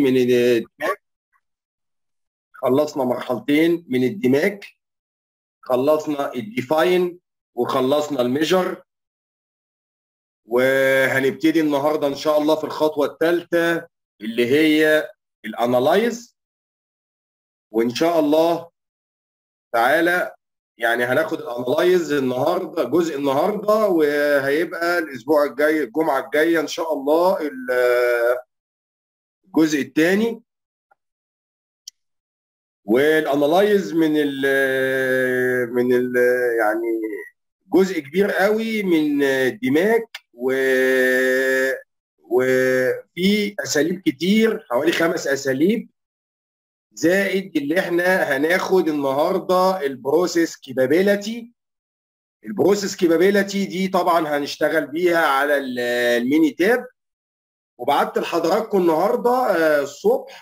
من الدماغ، خلصنا مرحلتين من الدماغ، خلصنا الديفاين وخلصنا الميجر، وهنبتدي النهارده ان شاء الله في الخطوه الثالثه اللي هي الانالايز. وان شاء الله تعالى يعني هناخد الانالايز النهارده، جزء النهارده، وهيبقى الاسبوع الجاي الجمعه الجايه ان شاء الله الجزء الثاني. والانالايز من ال يعني جزء كبير قوي من الدماغ، وفي اساليب كتير، حوالي 5 اساليب، زائد اللي احنا هناخد النهارده البروسيس كيبابيلتي. البروسيس كيبابيلتي دي طبعا هنشتغل بيها على الميني تاب، وبعت لحضراتكم النهارده الصبح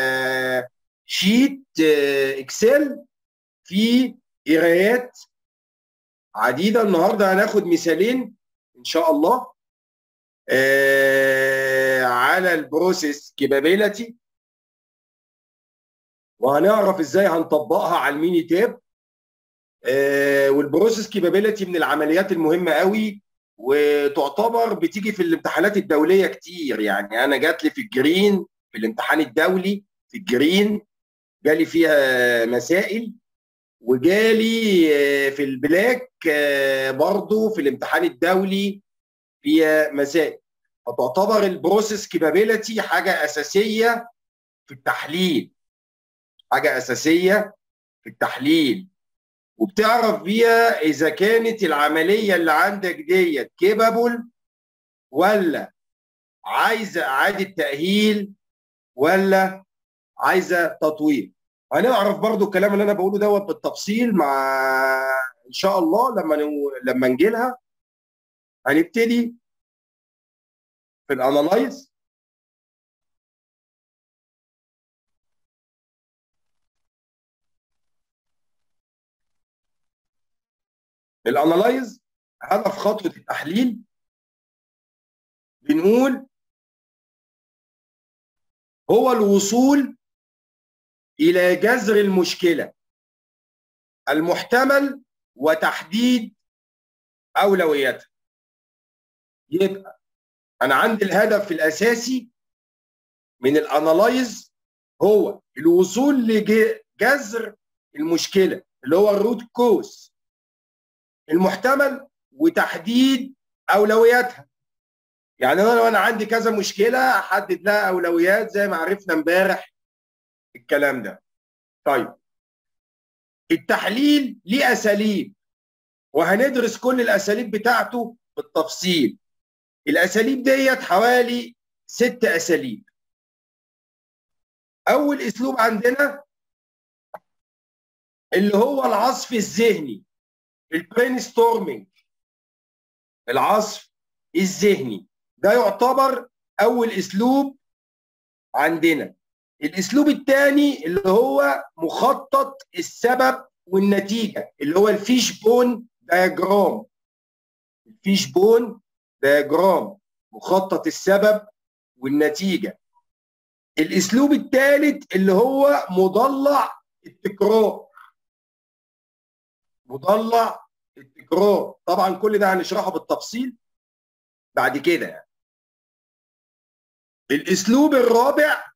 شيت اكسل فيه قرايات عديده. النهارده هناخد مثالين ان شاء الله على البروسيس كيبابيلتي، وهنعرف ازاي هنطبقها على الميني تاب. والبروسيس كيبابيلتي من العمليات المهمه قوي، وتعتبر بتيجي في الامتحانات الدوليه كتير. يعني انا جات لي في الجرين، في الامتحان الدولي في الجرين جالي فيها مسائل، وجالي في البلاك برضو في الامتحان الدولي فيها مسائل. فتعتبر البروسيس كيبابيلتي حاجه اساسيه في التحليل، حاجه اساسيه في التحليل، وبتعرف بيها اذا كانت العمليه اللي عندك ديت كيبابل ولا عايزه اعاده تاهيل ولا عايزه تطوير. هنعرف برضو الكلام اللي انا بقوله دوت بالتفصيل مع ان شاء الله لما نجي لها. هنبتدي في الانالايز. الانالايز هدف خطوه التحليل، بنقول هو الوصول الى جذر المشكله المحتمل وتحديد اولوياتها. يبقى انا عندي الهدف الاساسي من الانالايز هو الوصول لجذر المشكله اللي هو الروت كوز المحتمل وتحديد اولوياتها. يعني انا لو انا عندي كذا مشكله احدد لها اولويات زي ما عرفنا امبارح الكلام ده. طيب التحليل ليه اساليب، وهندرس كل الاساليب بتاعته بالتفصيل. الاساليب ديت حوالي 6 اساليب. اول اسلوب عندنا اللي هو العصف الذهني، البرين ستورمينج، العصف الذهني. ده يعتبر اول اسلوب عندنا. الاسلوب الثاني اللي هو مخطط السبب والنتيجه، اللي هو الفيش بون دايجرام. الفيش بون دايجرام، مخطط السبب والنتيجه. الاسلوب الثالث اللي هو مضلع التكرار. مضلع التكرار طبعا كل ده هنشرحه بالتفصيل بعد كده يعني. الاسلوب الرابع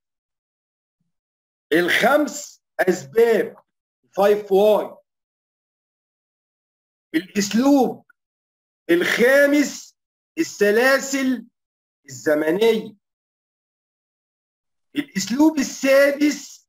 ال5 اسباب، 5 واي. الاسلوب الخامس السلاسل الزمنيه. الاسلوب السادس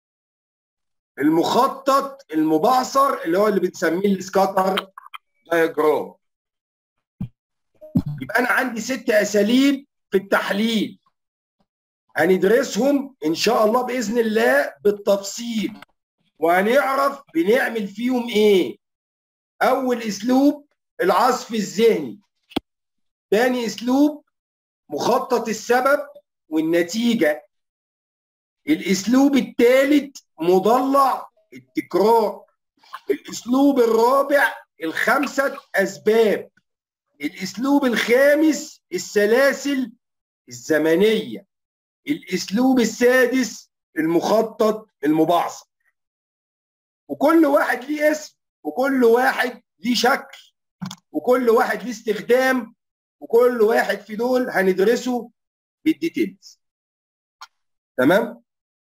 المخطط المبعثر اللي هو اللي بنسميه السكاتر دايجرام. يبقى انا عندي 6 اساليب في التحليل، هندرسهم ان شاء الله باذن الله بالتفصيل، وهنعرف بنعمل فيهم ايه. اول اسلوب العصف الذهني، ثاني اسلوب مخطط السبب والنتيجه، الاسلوب الثالث مضلع التكرار، الاسلوب الرابع ال5 اسباب، الاسلوب الخامس السلاسل الزمنيه، الاسلوب السادس المخطط المبعثر. وكل واحد ليه اسم، وكل واحد ليه شكل، وكل واحد ليه استخدام، وكل واحد في دول هندرسه بالديتيلز. تمام؟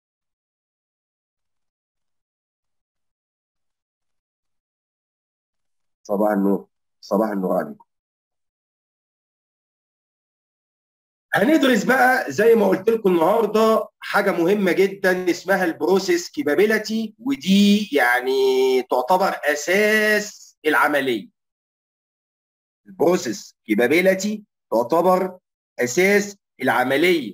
صباح النور. صباح النور عليكم. هندرس بقى زي ما قلت لكم النهارده حاجه مهمه جدا اسمها البروسيس كيبابيلتي، ودي يعني تعتبر اساس العمليه. البروسيس كيبابيلتي تعتبر اساس العمليه،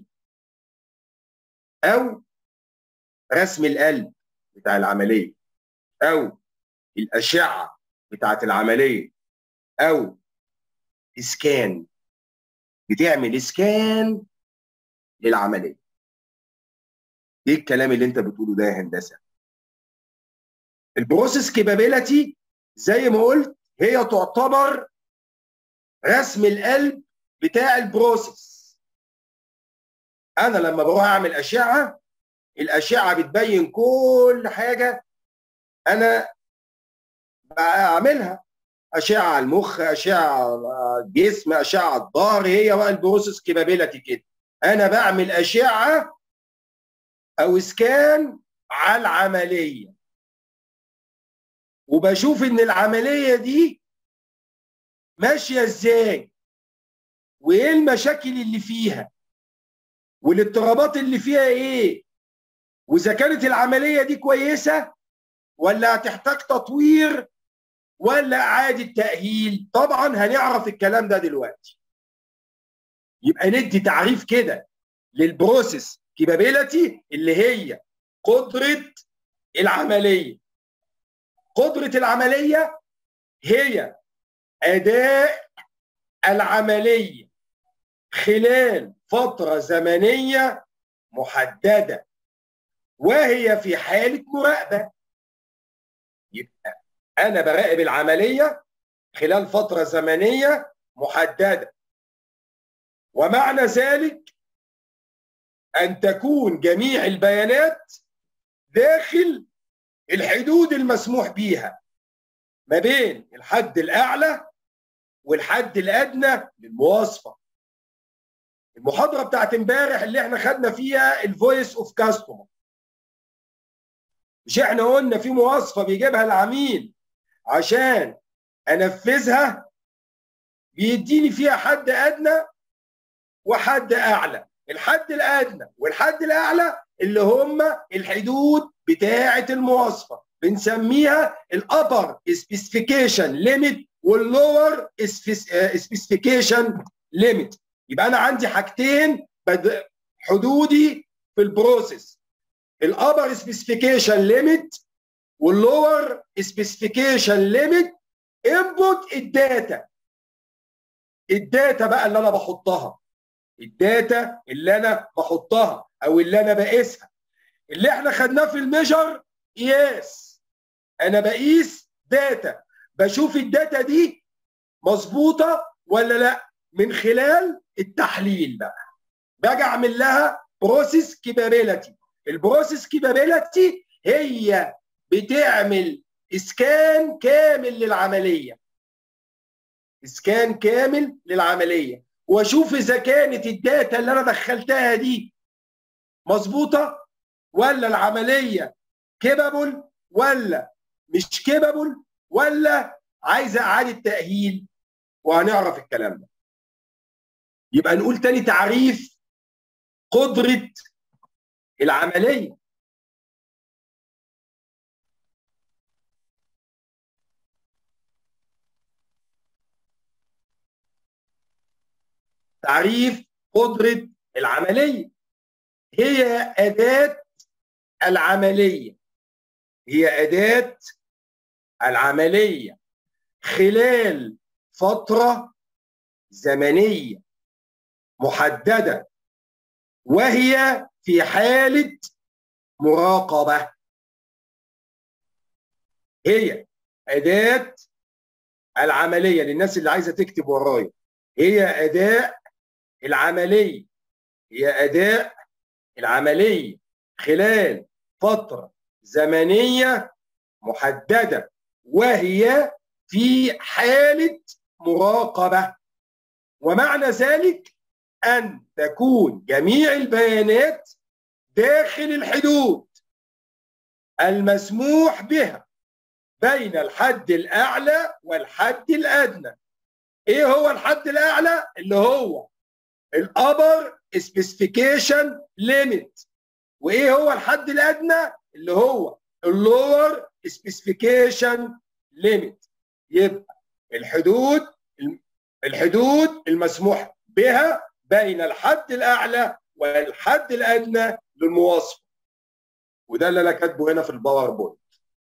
او رسم القلب بتاع العمليه، او الاشعه بتاعت العمليه، او اسكان. بتعمل اسكان للعمليه. ايه الكلام اللي انت بتقوله ده يا هندسه؟ البروسيس كيبابيلتي زي ما قلت هي تعتبر رسم القلب بتاع البروسيس. انا لما بروح اعمل اشعه، الاشعه بتبين كل حاجه انا بعملها، اشعه على المخ، اشعه على الجسم، اشعه على الظهر. هي بقى البروسيس كيبابيلتي كده، انا بعمل اشعه او اسكان على العمليه، وبشوف ان العمليه دي ماشيه ازاي، وايه المشاكل اللي فيها، والاضطرابات اللي فيها ايه، واذا كانت العمليه دي كويسه ولا هتحتاج تطوير ولا اعاده تاهيل. طبعا هنعرف الكلام ده دلوقتي. يبقى ندي تعريف كده للبروسيس كيبابيلتي اللي هي قدره العمليه. قدره العمليه هي اداء العمليه خلال فتره زمنيه محدده، وهي في حاله مراقبه. يبقى انا براقب العمليه خلال فتره زمنيه محدده، ومعنى ذلك ان تكون جميع البيانات داخل الحدود المسموح بيها ما بين الحد الاعلى والحد الادنى للمواصفه. المحاضره بتاعت امبارح اللي احنا خدنا فيها الفويس اوف كاستمر، مش احنا قلنا في مواصفه بيجيبها العميل عشان انفذها، بيديني فيها حد ادنى وحد اعلى. الحد الادنى والحد الاعلى اللي هم الحدود بتاعه المواصفه، بنسميها الابر سبيسيفيكيشن ليميت واللور سبيسيفيكيشن ليميت. يبقى انا عندي حاجتين حدودي في البروسيس، الابر سبيسيفيكيشن ليميت واللور سبيسيفيكيشن ليميت. انبوت الداتا بقى اللي انا بحطها، الداتا اللي انا بحطها او اللي انا بقيسها، اللي احنا خدناه في الميجر قياس. انا بقيس داتا، بشوف الداتا دي مظبوطه ولا لا من خلال التحليل. بقى باجي اعمل لها بروسيس كيبابيلتي. البروسيس كيبابيلتي هي بتعمل اسكان كامل للعمليه، اسكان كامل للعمليه، واشوف اذا كانت الداتا اللي انا دخلتها دي مظبوطه، ولا العمليه كيبابل ولا مش كيبابل، ولا عايزه اعاده تاهيل. وهنعرف الكلام ده. يبقى نقول تاني تعريف قدره العمليه. تعريف قدره العمليه هي اداه العمليه، هي اداه العمليه خلال فتره زمنيه محدده، وهي في حاله مراقبه. هي اداه العمليه للناس اللي عايزه تكتب ورايا، هي اداء العمليه، هي اداء العملية خلال فترة زمنية محددة وهي في حالة مراقبة. ومعنى ذلك أن تكون جميع البيانات داخل الحدود المسموح بها بين الحد الأعلى والحد الأدنى. إيه هو الحد الأعلى؟ اللي هو الأبر سبيسيفيكيشن ليميت. وإيه هو الحد الأدنى؟ اللي هو اللور سبيسيفيكيشن ليميت. يبقى الحدود المسموح بها بين الحد الأعلى والحد الأدنى للمواصفة. وده اللي أنا كاتبه هنا في الباوربوينت.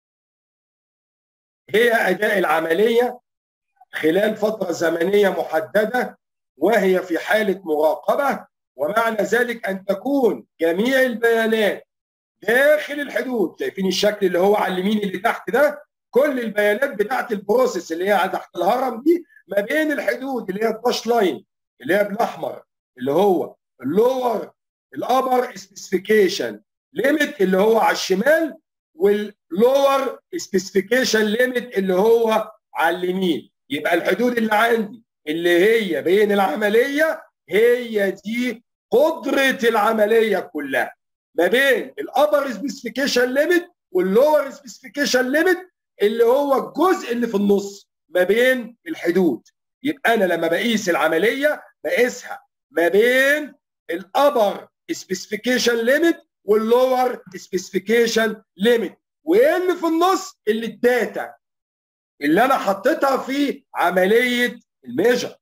هي أداء العملية خلال فترة زمنية محددة وهي في حالة مراقبة. ومعنى ذلك أن تكون جميع البيانات داخل الحدود. شايفين الشكل اللي هو على اليمين اللي تحت ده؟ كل البيانات بتاعت البروسيس اللي هي تحت الهرم دي ما بين الحدود اللي هي الداش لاين اللي هي بالاحمر اللي هو اللور الابر سبيسيفيكيشن ليميت اللي هو على الشمال، واللور سبيسيفيكيشن ليميت اللي هو على اليمين. يبقى الحدود اللي عندي اللي هي بين العمليه هي دي قدره العمليه كلها ما بين الابر سبيسيفيكيشن ليميت واللور سبيسيفيكيشن ليميت اللي هو الجزء اللي في النص ما بين الحدود. يبقى انا لما بقيس العمليه بقيسها ما بين الابر سبيسيفيكيشن ليميت واللور سبيسيفيكيشن ليميت، وايه اللي في النص؟ اللي الداتا اللي انا حطيتها في عمليه الميجر.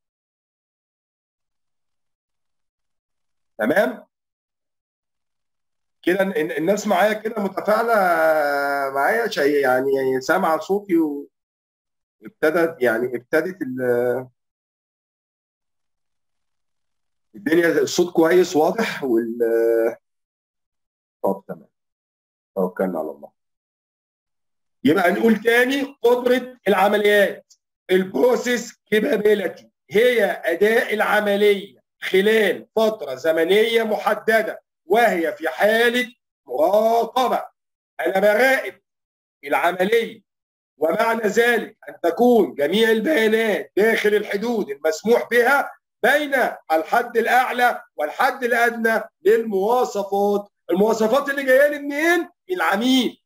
تمام كده؟ الناس معايا كده متفاعله معايا شيء يعني سامعه صوتي ابتدت الدنيا الصوت كويس واضح طب تمام توكلنا على الله. يبقى نقول تاني قدرة العمليات البروسيس كابابيلتي هي أداء العملية خلال فترة زمنية محددة وهي في حالة مراقبة. أنا براقب العملية ومعنى ذلك أن تكون جميع البيانات داخل الحدود المسموح بها بين الحد الأعلى والحد الأدنى للمواصفات. المواصفات اللي جايه لي منين؟ العميل.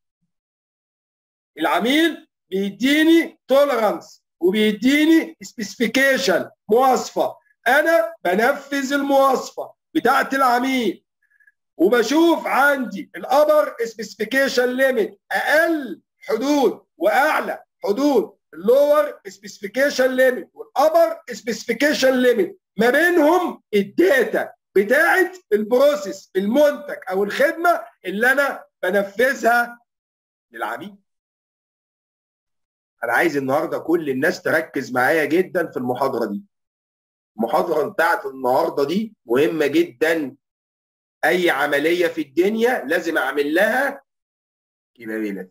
العميل بيديني توليرانس وبيديني سبيسيفيكيشن مواصفه. انا بنفذ المواصفه بتاعت العميل وبشوف عندي الابر سبيسيفيكيشن ليميت اقل حدود واعلى حدود اللور سبيسيفيكيشن ليميت والابر سبيسيفيكيشن ليميت ما بينهم الداتا بتاعت البروسيس المنتج او الخدمه اللي انا بنفذها للعميل. انا عايز النهارده كل الناس تركز معايا جدا في المحاضره دي. المحاضره بتاعت النهارده دي مهمه جدا. اي عمليه في الدنيا لازم اعمل لها كابابيلتي،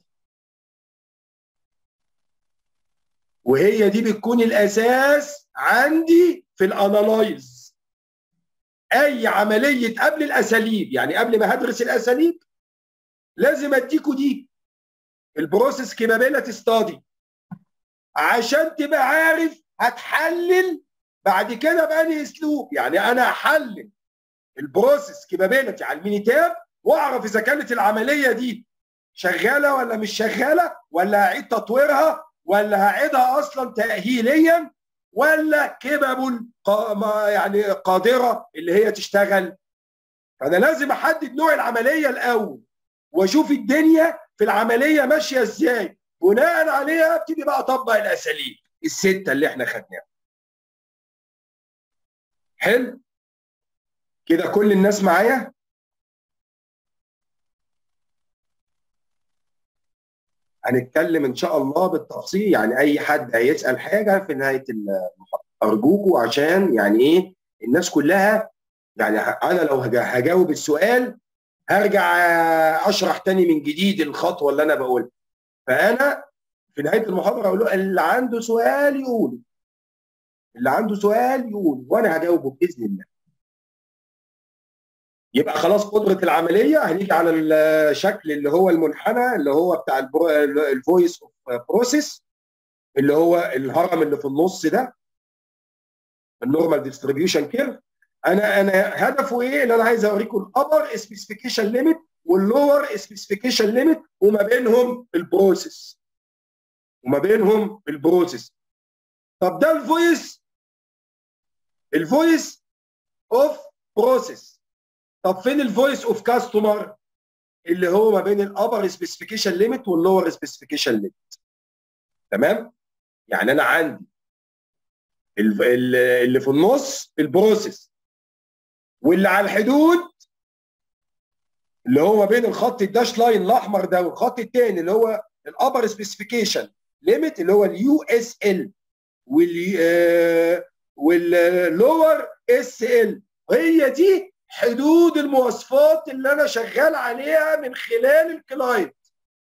وهي دي بتكون الاساس عندي في الانالايز. اي عمليه قبل الاساليب، يعني قبل ما هدرس الاساليب لازم اديكوا دي البروسيس كابابيلتي ستادي عشان تبقى عارف هتحلل بعد كده بأنهي اسلوب. يعني انا هحلل البروسيس كابابيلتي على المينيتاب واعرف اذا كانت العمليه دي شغاله ولا مش شغاله، ولا هعيد تطويرها، ولا هعيدها اصلا تاهيليا، ولا كيبابل يعني قادره اللي هي تشتغل. فانا لازم احدد نوع العمليه الاول واشوف الدنيا في العمليه ماشيه ازاي، بناء عليها ابتدي بقى اطبق الاساليب السته اللي احنا خدناها. حلو كده؟ كل الناس معايا؟ هنتكلم ان شاء الله بالتفصيل. يعني اي حد هيسال حاجه في نهايه المحاضره ارجوكوا، عشان يعني ايه الناس كلها. يعني انا لو هجاوب السؤال هرجع اشرح تاني من جديد الخطوه اللي انا بقولها. فانا في نهايه المحاضره اقول له اللي عنده سؤال يقول، اللي عنده سؤال يقول، وانا هجاوبه باذن الله. يبقى خلاص قدره العمليه. هنيجي على الشكل اللي هو المنحنى اللي هو بتاع الفويس اوف بروسيس، اللي هو الهرم اللي في النص ده، النورمال ديستريبيوشن كيرف. انا هدفه ايه؟ اللي انا عايز اوريكم الابر سبيسيفيكيشن ليميت واللور سبيسيفيكيشن ليميت وما بينهم البروسيس، طب ده الفويس اوف بروسيس. طب فين الفويس اوف كاستمر؟ اللي هو ما بين الابر سبيسيفيكيشن ليميت واللور سبيسيفيكيشن ليميت. تمام؟ يعني انا عندي اللي في النص البروسيس، واللي على الحدود اللي هو ما بين الخط الداش لاين الاحمر ده والخط الثاني اللي هو الابر سبيسيفيكيشن ليميت اللي هو اليو اس ال واللور اس ال. هي دي حدود المواصفات اللي انا شغال عليها من خلال الكلاينت.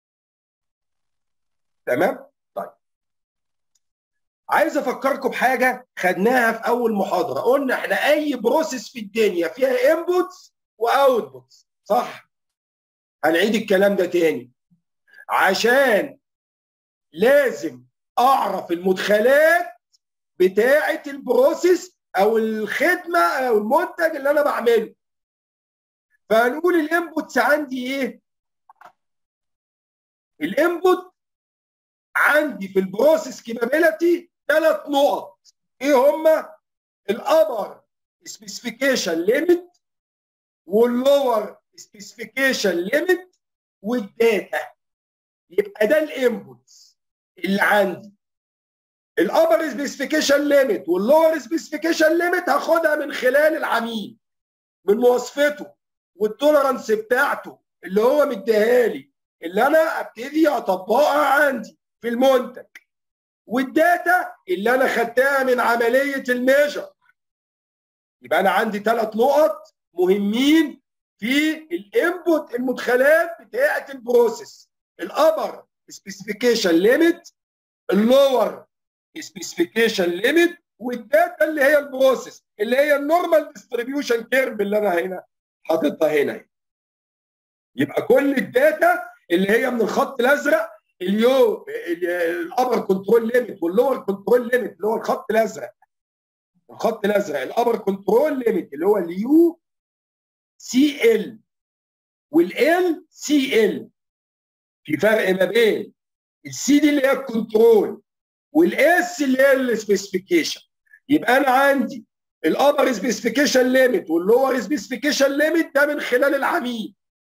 تمام؟ طيب، عايز افكركم بحاجه خدناها في اول محاضره. قلنا احنا اي بروسيس في الدنيا فيها انبوتس واوتبوتس، صح؟ هنعيد الكلام ده تاني عشان لازم اعرف المدخلات بتاعه البروسيس او الخدمه او المنتج اللي انا بعمله. فهنقول الانبوتس عندي ايه؟ الانبوت عندي في البروسيس كابابيلتي 3 نقط. ايه هما؟ الابر سبيسيفيكيشن ليميت واللور سبيسيفيكيشن ليميت والداتا. يبقى ده الانبوتس اللي عندي. الابر سبيسيفيكيشن ليميت واللور سبيسيفيكيشن ليميت هاخدها من خلال العميل، من مواصفته والتولرنس بتاعته اللي هو مديها لي، اللي انا ابتدي اطبقها عندي في المنتج. والداتا اللي انا خدتها من عمليه الميجر. يبقى انا عندي 3 نقط مهمين في الانبوت، المدخلات بتاعه البروسيس: الابر سبيسيفيكيشن ليميت، اللور سبيسيفيكيشن ليميت، والداتا اللي هي البروسيس اللي هي النورمال ديستريبيوشن كيرف اللي انا هنا حاططها هنا. يبقى كل الداتا اللي هي من الخط الازرق الابر كنترول ليميت واللور كنترول ليميت اللي هو الخط الازرق، الابر كنترول ليميت اللي هو اليو سي ال والال سي ال. في فرق ما بين السي دي اللي هي الكنترول والاس اللي هي السبيسيفيكيشن. يبقى انا عندي الابر سبيسيفيكيشن ليميت واللور سبيسيفيكيشن ليميت ده من خلال العميل.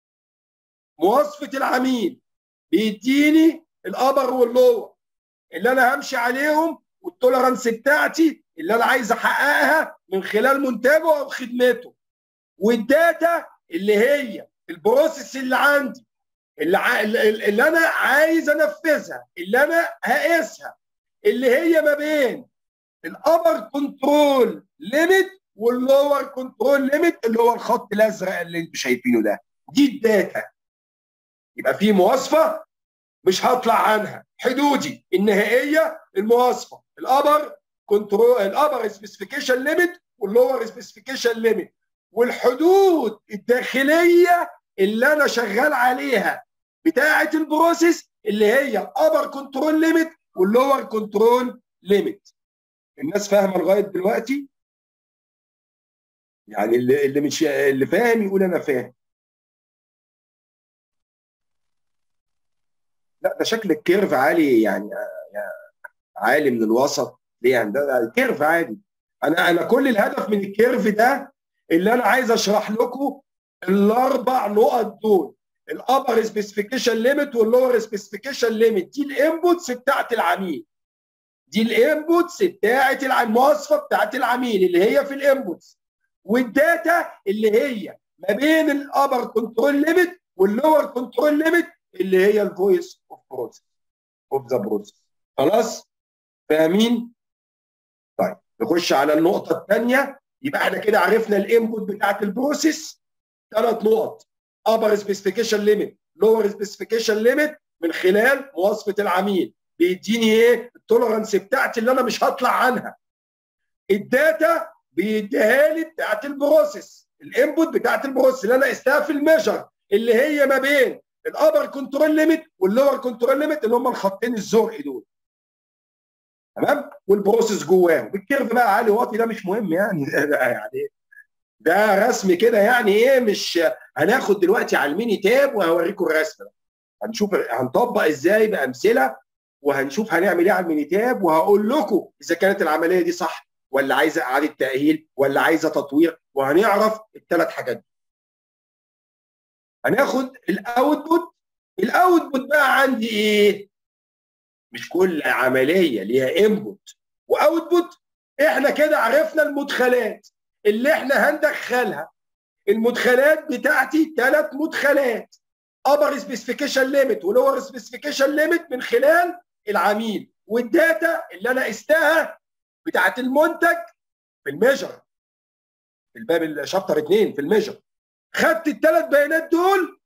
مواصفه العميل بيديني الابر واللور اللي انا همشي عليهم، والتولرنس بتاعتي اللي انا عايز احققها من خلال منتجه او خدمته. والداتا اللي هي البروسيس اللي عندي اللي انا عايز انفذها، اللي انا هقيسها، اللي هي ما بين الابر كنترول ليميت واللور كنترول ليميت اللي هو الخط الازرق اللي انتم شايفينه ده. دي الداتا. يبقى في مواصفه مش هطلع عنها، حدودي النهائيه المواصفه الابر كنترول، الابر سبيسيفيكيشن ليميت واللور سبيسيفيكيشن ليميت، والحدود الداخليه اللي انا شغال عليها بتاعه البروسيس اللي هي الابر كنترول ليميت واللور كنترول ليميت. الناس فاهمه لغايه دلوقتي؟ يعني اللي فاهم يقول انا فاهم. لا ده شكل الكيرف عالي يعني عالي من الوسط ليه؟ يعني ده كيرف عادي. انا كل الهدف من الكيرف ده اللي انا عايز اشرح لكم الاربع نقط دول: الابر سبيسيفيكيشن ليميت واللور سبيسيفيكيشن ليميت. دي الانبوتس بتاعت العميل، المواصفه بتاعت العميل اللي هي في الانبوتس، والداتا اللي هي ما بين الابر كنترول ليميت واللور كنترول ليميت اللي هي الفويس اوف ذا بروسيس. خلاص فاهمين؟ طيب نخش على النقطه الثانيه. يبقى احنا كده عرفنا الانبوت بتاعت البروسيس 3 نقط: ابر سبيسيفيكيشن ليميت، لور سبيسيفيكيشن ليميت، من خلال مواصفه العميل بيديني ايه؟ التولرنس بتاعتي اللي انا مش هطلع عنها. الداتا بيديها لي بتاعت البروسيس الانبوت بتاعت البروسيس اللي انا قستها في الميجر، اللي هي ما بين الابر كنترول ليميت واللور كنترول ليميت، اللي هم الخطين الزرق دول. تمام؟ والبروسيس جواهم الكيرف بقى عالي واطي ده مش مهم يعني. يعني ده رسم كده يعني ايه، مش هناخد دلوقتي على الميني تاب وهوريكم الرسم ده. هنشوف هنطبق ازاي بامثله، وهنشوف هنعمل ايه على الميني تاب، وهقول لكم اذا كانت العمليه دي صح ولا عايزه اعاده تاهيل ولا عايزه تطوير، وهنعرف الثلاث حاجات دي. هناخد الاوتبوت. الاوتبوت بقى عندي ايه؟ مش كل عمليه ليها انبوت واوتبوت. احنا كده عرفنا المدخلات اللي احنا هندخلها. المدخلات بتاعتي ثلاث مدخلات، ابر سبيسيفيكيشن ليميت ولور سبيسيفيكيشن ليميت من خلال العميل، والداتا اللي انا قستها بتاعت المنتج في الميجر، في الباب الشابتر 2 في الميجر. خدت الثلاث بيانات دول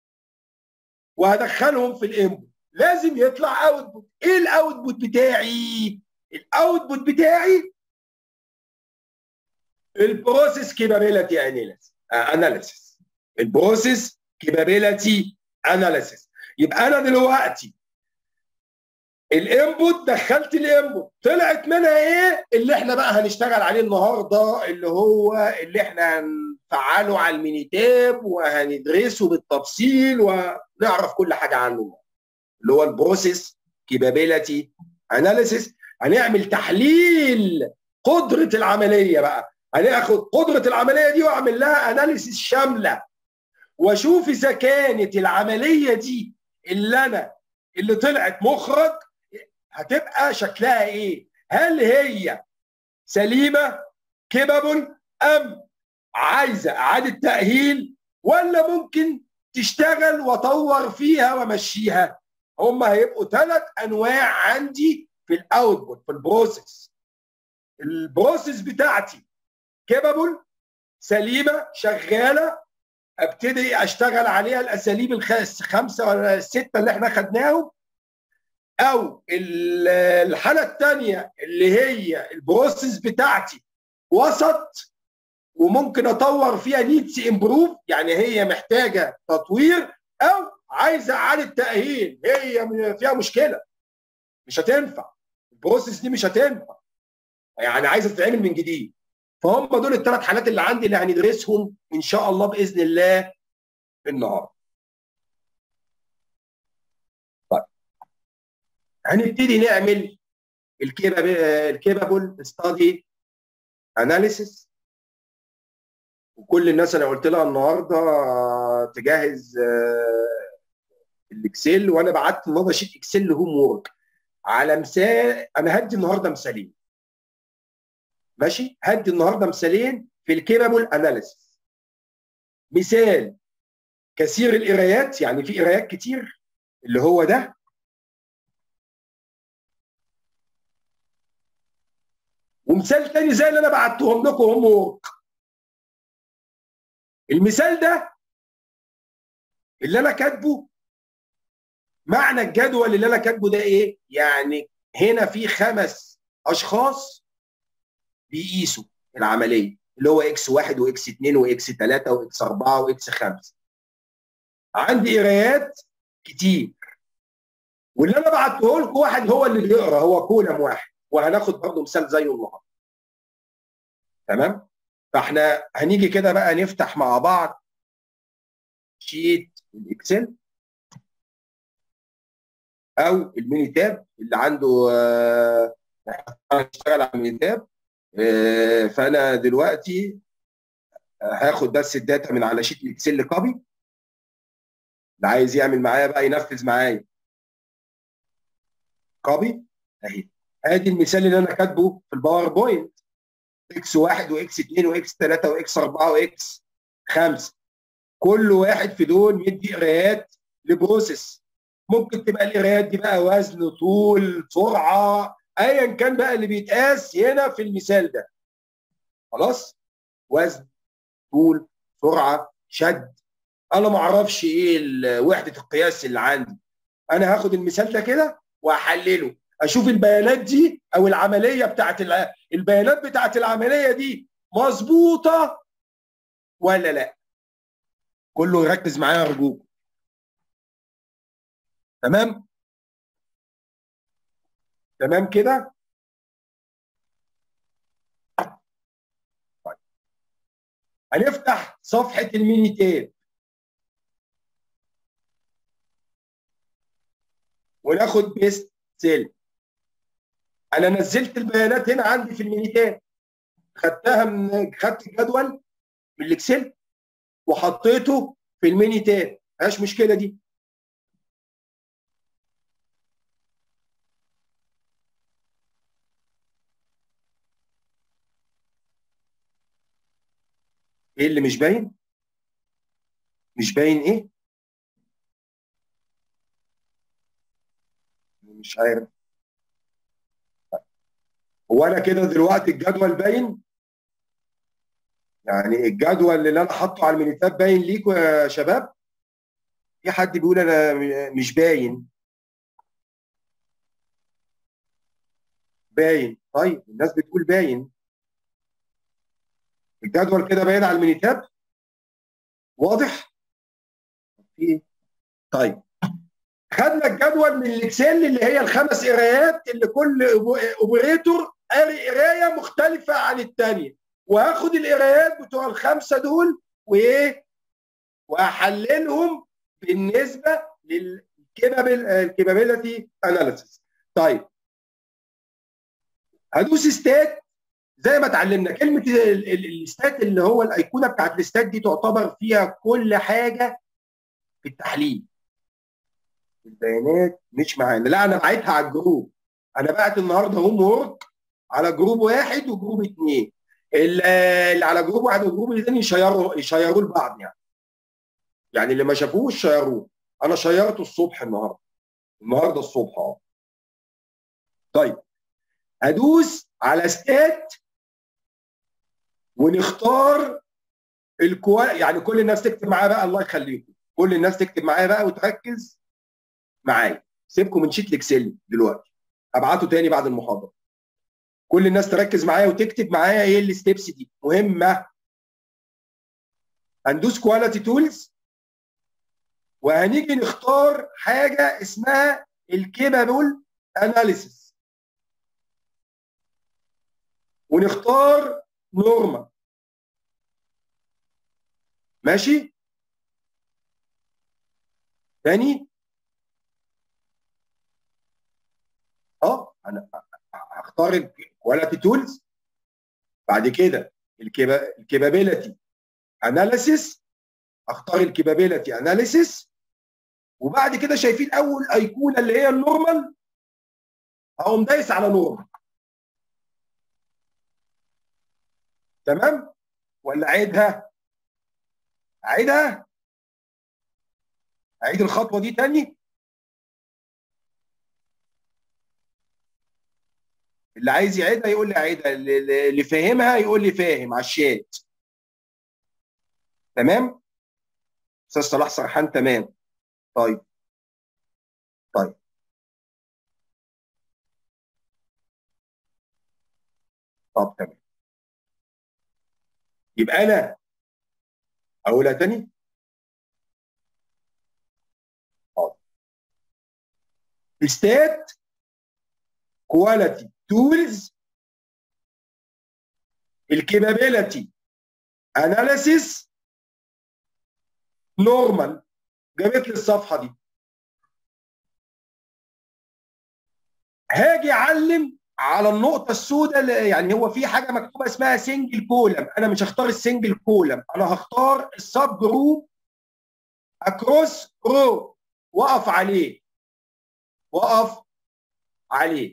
وهدخلهم في الانبوت، لازم يطلع اوتبوت. ايه الاوتبوت بتاعي؟ الاوتبوت بتاعي البروسيس كيبابيلتي اناليسيس. البروسيس كيبابيلتي اناليسيس. يبقى انا دلوقتي الانبوت دخلت الانبوت، طلعت منها ايه اللي احنا بقى هنشتغل عليه النهارده، اللي هو اللي احنا هنفعله على المينيتاب وهندرسه بالتفصيل ونعرف كل حاجه عنه، اللي هو البروسيس كيبابيلتي اناليسيس. هنعمل تحليل قدره العمليه بقى، هناخد قدره العمليه دي واعمل لها اناليسيس شامله، واشوف اذا كانت العمليه دي اللي طلعت مخرج هتبقى شكلها ايه؟ هل هي سليمه كيبابل ام عايزه اعاده تاهيل، ولا ممكن تشتغل واطور فيها وامشيها؟ هم هيبقوا ثلاث انواع عندي في الاوتبوت في البروسيس. البروسيس بتاعتي كيبابل سليمه شغاله، ابتدي اشتغل عليها الاساليب الخمسه ولا السته اللي احنا خدناهم. او الحاله الثانيه اللي هي البروسيس بتاعتي وسط وممكن اطور فيها نيدز امبروف، يعني هي محتاجه تطوير، او عايزه اعاده تاهيل، هي فيها مشكله مش هتنفع، البروسيس دي مش هتنفع، يعني عايزه تتعمل من جديد. فهم دول الثلاث حالات اللي عندي اللي هندرسهم ان شاء الله باذن الله النهارده. طيب هنبتدي نعمل الكيبابل ستادي اناليسيس. وكل الناس انا قلت لها النهارده تجهز الاكسل، وانا بعت النهارده شيت اكسل هوم وورك على مثال. انا هدي النهارده مثالين، ماشي؟ هدي النهارده مثالين في الكيبابل اناليسيس. مثال كثير القرايات، يعني في قرايات كتير اللي هو ده، ومثال تاني زي اللي انا بعتهم لكم هوم وورك. المثال ده اللي انا كاتبه، معنى الجدول اللي انا كاتبه ده ايه؟ يعني هنا في 5 اشخاص بيقيسوا العمليه، اللي هو اكس 1 واكس 2 واكس 3 واكس 4 واكس 5. عندي قرايات كتير، واللي انا بعته لكم واحد هو اللي بيقرا، هو كولم واحد، وهناخد برضه مثال زيه النهارده. تمام؟ فاحنا هنيجي كده بقى نفتح مع بعض شيت الاكسل او الميني تاب اللي عنده هنشتغل على الميني تاب. فانا دلوقتي هاخد بس الداتا من على شيت الاكسل كوبي، اللي عايز يعمل معايا بقى ينفذ معايا كوبي اهي. ادي المثال اللي انا كاتبه في الباوربوينت، اكس 1 واكس 2 واكس 3 واكس 4 واكس 5. كل واحد في دول مدي قرايات لبروسيس. ممكن تبقى القرايات دي بقى وزن، طول، سرعه، ايا كان بقى اللي بيتقاس هنا في المثال ده. خلاص؟ وزن، طول، سرعه، شد، انا ما اعرفش ايه وحده القياس اللي عندي. انا هاخد المثال ده كده واحلله، اشوف البيانات دي او العمليه بتاعت البيانات بتاعت العمليه دي مظبوطه ولا لا؟ كله يركز معايا ارجوك. تمام؟ تمام كده؟ طيب. هنفتح صفحه الميني تاب وناخد بيست سيل. انا نزلت البيانات هنا عندي في الميني تاب، خدت الجدول من الاكسل وحطيته في الميني تاب، مفيهاش مشكله دي. ايه اللي مش باين؟ مش باين ايه؟ مش عارف. هو انا كده دلوقتي الجدول باين؟ يعني الجدول اللي انا حاطه على الميني تاب باين ليكوا يا شباب؟ في حد بيقول انا مش باين؟ باين. طيب الناس بتقول باين. الجدول كده باين على الميني تاب؟ واضح؟ في ايه؟ طيب. خدنا الجدول من الاكسل اللي هي الخمس قرايات اللي كل اوبريتور قاري قرايه مختلفه عن الثانيه، وهاخد القرايات بتوع الخمسه دول وايه؟ واحللهم بالنسبه للكيبابيلتي اناليسيس. طيب هدوس ستات. زي ما اتعلمنا كلمه الستات اللي هو الايقونه بتاعت الستات دي تعتبر فيها كل حاجه في التحليل. البيانات مش معانا، لا انا بعتها على الجروب. انا بعت النهارده هوم وورك على جروب واحد وجروب اثنين. اللي على جروب واحد وجروب اثنين يشيروه لبعض يعني. يعني اللي ما شافوش شيروه. انا شيرته الصبح النهارده الصبح طيب هدوس على ستات ونختار يعني كل الناس تكتب معايا بقى، الله يخليكم كل الناس تكتب معايا بقى وتركز معايا. سيبكم من شيت الاكسل دلوقتي، هبعته تاني بعد المحاضره. كل الناس تركز معايا وتكتب معايا ايه الستبس دي مهمه. هندوس كواليتي تولز وهنيجي نختار حاجه اسمها الكيبابل اناليسيس ونختار نورمال. ماشي؟ تاني انا هختار الكواليتي تولز، بعد كده الكيبابيلتي اناليسيس، اختار الكيبابيلتي اناليسيس، وبعد كده شايفين اول ايقونه اللي هي النورمال، هقوم دايس على نورمال. تمام ولا اعيدها؟ اعيدها؟ اعيد الخطوه دي تاني؟ اللي عايز يعيدها يقول لي اعيدها، اللي فاهمها يقول لي فاهم على الشات. تمام؟ استاذ صلاح سرحان تمام. طيب. طيب. طب تمام. يبقى انا اقولها تاني. حاضر. ستات كواليتي تولز الكيبابيلتي اناليسيس نورمال. جابت لي الصفحه دي. هاجي اعلم على النقطه السوداء، يعني هو في حاجه مكتوبه اسمها سنجل كولم، انا مش هختار السنجل كولم، انا هختار السب جروب اكروس رو واقف عليه. واقف عليه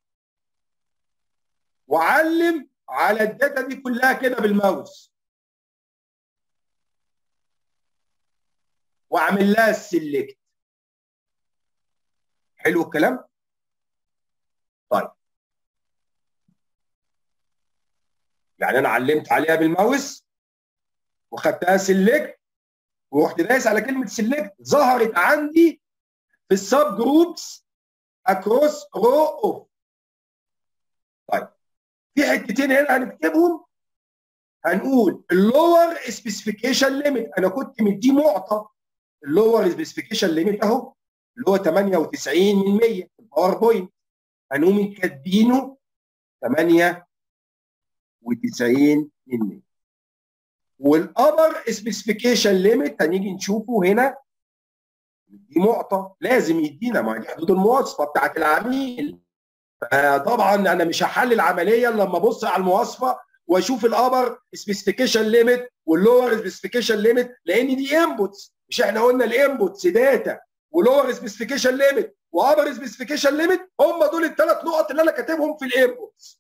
وعلم على الداتا دي كلها كده بالماوس واعمل لها السلكت. حلو الكلام؟ طيب يعني انا علمت عليها بالماوس وخدتها سلكت ورحت دايس على كلمه سلكت، ظهرت عندي في السب جروبس اكروس رو اوف. طيب في حتتين هنا هنكتبهم هنقول اللور سبيسيفيكيشن ليميت، انا كنت مديه معطى اللور سبيسيفيكيشن ليميت اهو اللي هو 98 من 100 في الباوربوينت، هنقوم كاتبينه 98 من 100. والابر سبيسيفيكيشن ليميت هنيجي نشوفه هنا، دي معطى لازم يدينا، ما دي حدود المواصفه بتاعت العميل. فطبعا انا مش هحلل عمليا لما ابص على المواصفه واشوف الابر سبيسيفيكيشن ليميت واللور سبيسيفيكيشن ليميت، لان دي انبوتس، مش احنا قلنا الانبوتس داتا ولور سبيسيفيكيشن ليميت وابر سبيسيفيكيشن ليميت، هم دول الثلاث نقط اللي انا كاتبهم في الانبوتس.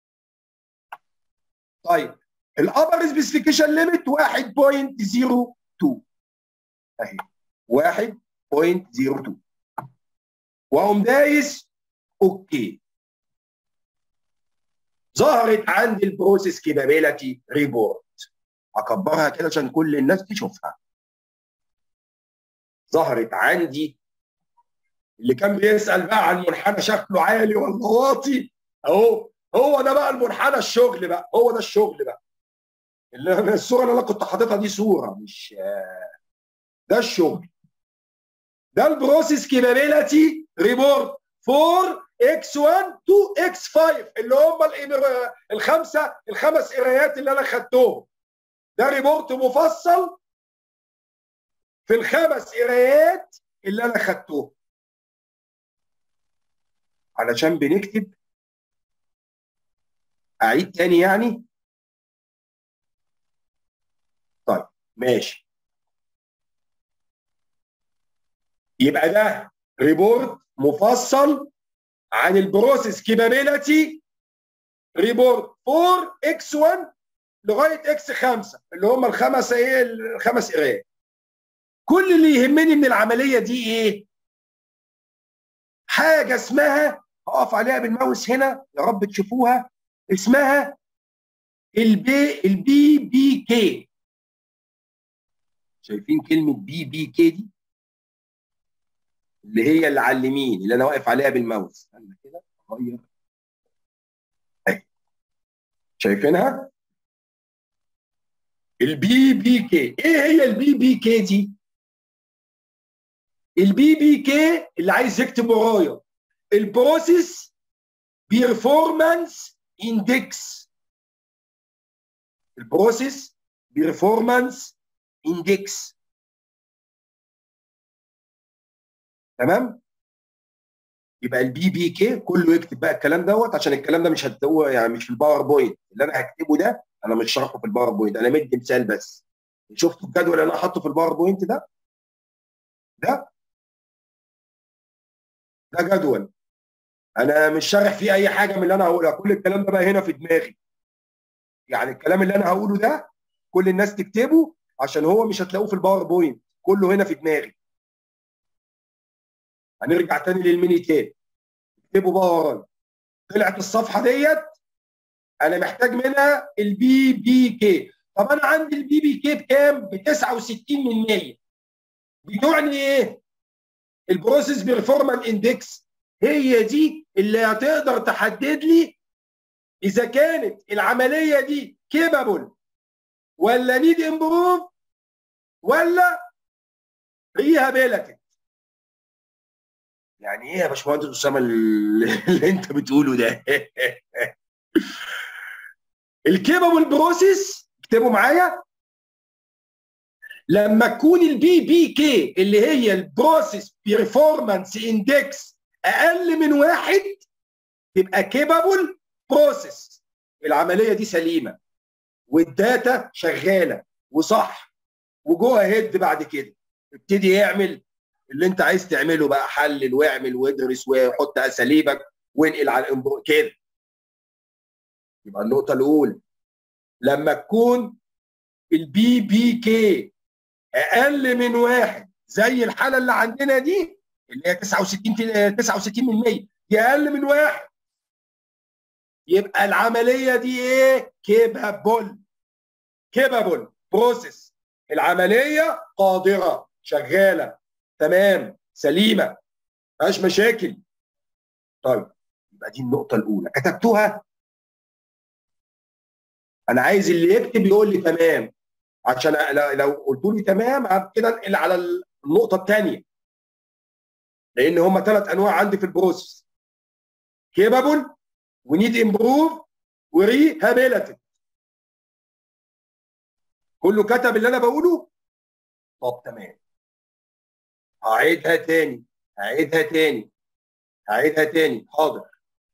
طيب الابر سبيسيفيكيشن ليميت 1.02 اهي 1.02، واقوم دايس اوكي. ظهرت عندي البروسيس كابابيلتي ريبورت، اكبرها كده عشان كل الناس تشوفها. ظهرت عندي، اللي كان بيسال بقى عن منحنى شكله عالي ولا واطي، اهو هو ده بقى المنحنى الشغل بقى، هو ده الشغل بقى. الصوره اللي انا كنت حاططها دي صوره، مش ده الشغل. ده البروسيس كابابيلتي ريبورت 4x1 2x5 اللي هم الخمس قرايات اللي انا خدتهم. ده ريبورت مفصل في الخمس قرايات اللي انا خدتهم علشان بنكتب. اعيد تاني يعني؟ طيب ماشي. يبقى ده ريبورت مفصل عن البروسيس كابابيلتي ريبورت 4x1 لغايه x5 اللي هم الخمس قرايات. كل اللي يهمني من العمليه دي ايه؟ حاجه اسمها، هقف عليها بالماوس هنا يا رب تشوفوها، اسمها البي بي كي. شايفين كلمه بي بي كي دي؟ اللي هي اللي على اليمين اللي انا واقف عليها بالماوس. انا كده اغير اهي، شايفينها؟ البي بي كي. ايه هي البي بي كي دي؟ البي بي كي اللي عايز يكتب ورايا البروسيس بيرفورمانس اندكس. البروسيس بيرفورمانس اندكس، تمام؟ يبقى البي بي كي كله يكتب بقى الكلام دوت، عشان الكلام ده مش هو يعني مش في الباوربوينت اللي انا هكتبه ده، انا مش شرحه في الباوربوينت، انا مدي مثال بس. شفتوا الجدول اللي انا حاطه في الباوربوينت ده؟ ده ده جدول انا مش شارح فيه اي حاجه من اللي انا هقولها، كل الكلام ده بقى هنا في دماغي. يعني الكلام اللي انا هقوله ده كل الناس تكتبه، عشان هو مش هتلاقوه في الباوربوينت، كله هنا في دماغي. هنرجع تاني للميني تاب، اكتبوا بقى ورايا. طلعت الصفحه ديت انا محتاج منها البي بي كي. طب انا عندي البي بي كي بكام؟ ب 69 من 100. بتعني ايه؟ البروسيس بيرفورمانس اندكس هي دي اللي هتقدر تحدد لي اذا كانت العمليه دي كيبابل ولا نيد امبروف ولا ريهابيلتد. يعني ايه يا باشمهندس اسامه اللي انت بتقوله ده؟ الكيبابل بروسيس اكتبوا معايا، لما تكون البي بي كي اللي هي البروسيس بيرفورمانس اندكس اقل من 1 تبقى كيبابل بروسيس. العمليه دي سليمه والداتا شغاله وصح وجوه هيد. بعد كده ابتدي اعمل اللي انت عايز تعمله بقى، حلل واعمل وادرس وحط اساليبك وانقل على الانبو كده. يبقى النقطه الاولى لما تكون البي بي كي اقل من 1 زي الحاله اللي عندنا دي اللي هي 69 من 100 دي اقل من 1، يبقى العمليه دي ايه؟ كيبابل بروسيس. العمليه قادره شغاله تمام سليمه ما فيهاش مشاكل. طيب يبقى دي النقطه الاولى كتبتوها. انا عايز اللي يكتب يقول لي تمام، عشان لو قلت لي تمام كده انقل على النقطه الثانيه، لان هم 3 انواع عندي في البروسيس: كيبابل، ونيد امبروف، وريهابيليتد. كله كتب اللي انا بقوله؟ طب تمام. هعيدها تاني هعيدها تاني هعيدها تاني. حاضر.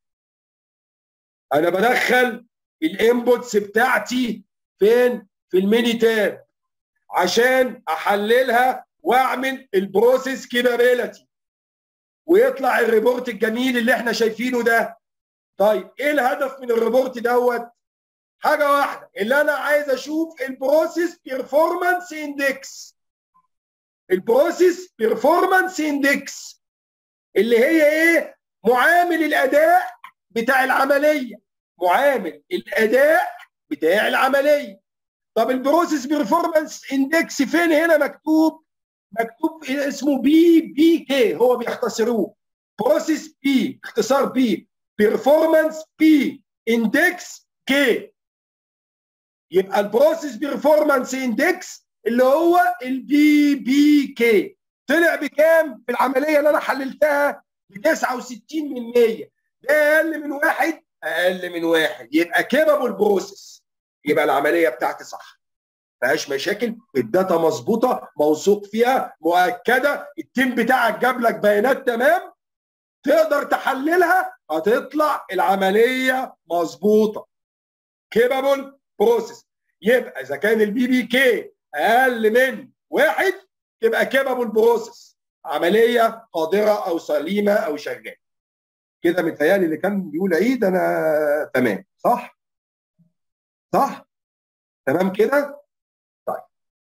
انا بدخل الانبوتس بتاعتي فين؟ في الميني تاب، عشان احللها واعمل البروسيس كيبابيلتي، ويطلع الريبورت الجميل اللي احنا شايفينه ده. طيب ايه الهدف من الريبورت دوت؟ حاجه واحده، اللي انا عايز اشوف البروسيس بيرفورمانس اندكس. البروسيس بيرفورمانس اندكس اللي هي ايه؟ معامل الاداء بتاع العمليه. معامل الاداء بتاع العمليه. طب البروسيس بيرفورمانس اندكس فين هنا مكتوب؟ مكتوب اسمه بي بي كي، هو بيختصروه بروسيس بي، اختصار بي، بيرفورمانس بي، اندكس كي. يبقى البروسيس بيرفورمانس اندكس اللي هو البي بي كي طلع بكام في العمليه اللي انا حللتها؟ ب 69%. ده اقل من واحد، اقل من واحد، يبقى كيبابل بروسيس، يبقى العمليه بتاعتي صح، ما فيهاش مشاكل، الداتا مظبوطه، موثوق فيها، مؤكده، التيم بتاعك جاب لك بيانات تمام، تقدر تحللها، هتطلع العمليه مظبوطه. كيبابل بروسيس. يبقى اذا كان البي بي كي اقل من واحد تبقى كيبابل بروسيس، عمليه قادره او سليمه او شغاله. كده متهيألي اللي كان بيقول عيد انا تمام، صح؟ صح؟ تمام كده؟ طيب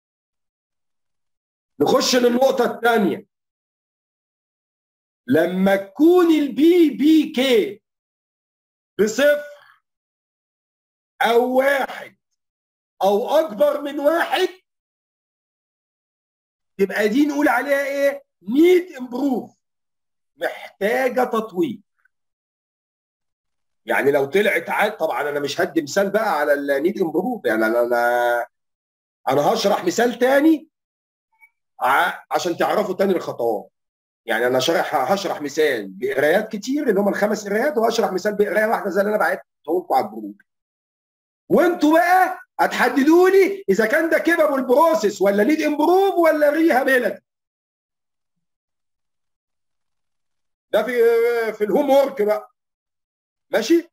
نخش للنقطه الثانيه. لما تكون البي بي كي بصفر او واحد او اكبر من واحد، تبقى دي نقول عليها ايه؟ نيد امبروف، محتاجه تطوير. يعني لو طلعت عاد، طبعا انا مش هدي مثال بقى على النيد امبروف، يعني انا هشرح مثال تاني عشان تعرفوا تاني الخطوات. يعني انا هشرح مثال بقرايات كتير اللي هم ال5 قرايات، وهشرح مثال بقرايه واحده زي اللي انا بعته لكم على الجروب، وانتوا بقى هتحددوا لي اذا كان ده كيبابل بروسيس ولا نيد امبروف ولا ريهابيلتي. ده في الهوم ورك بقى، ماشي؟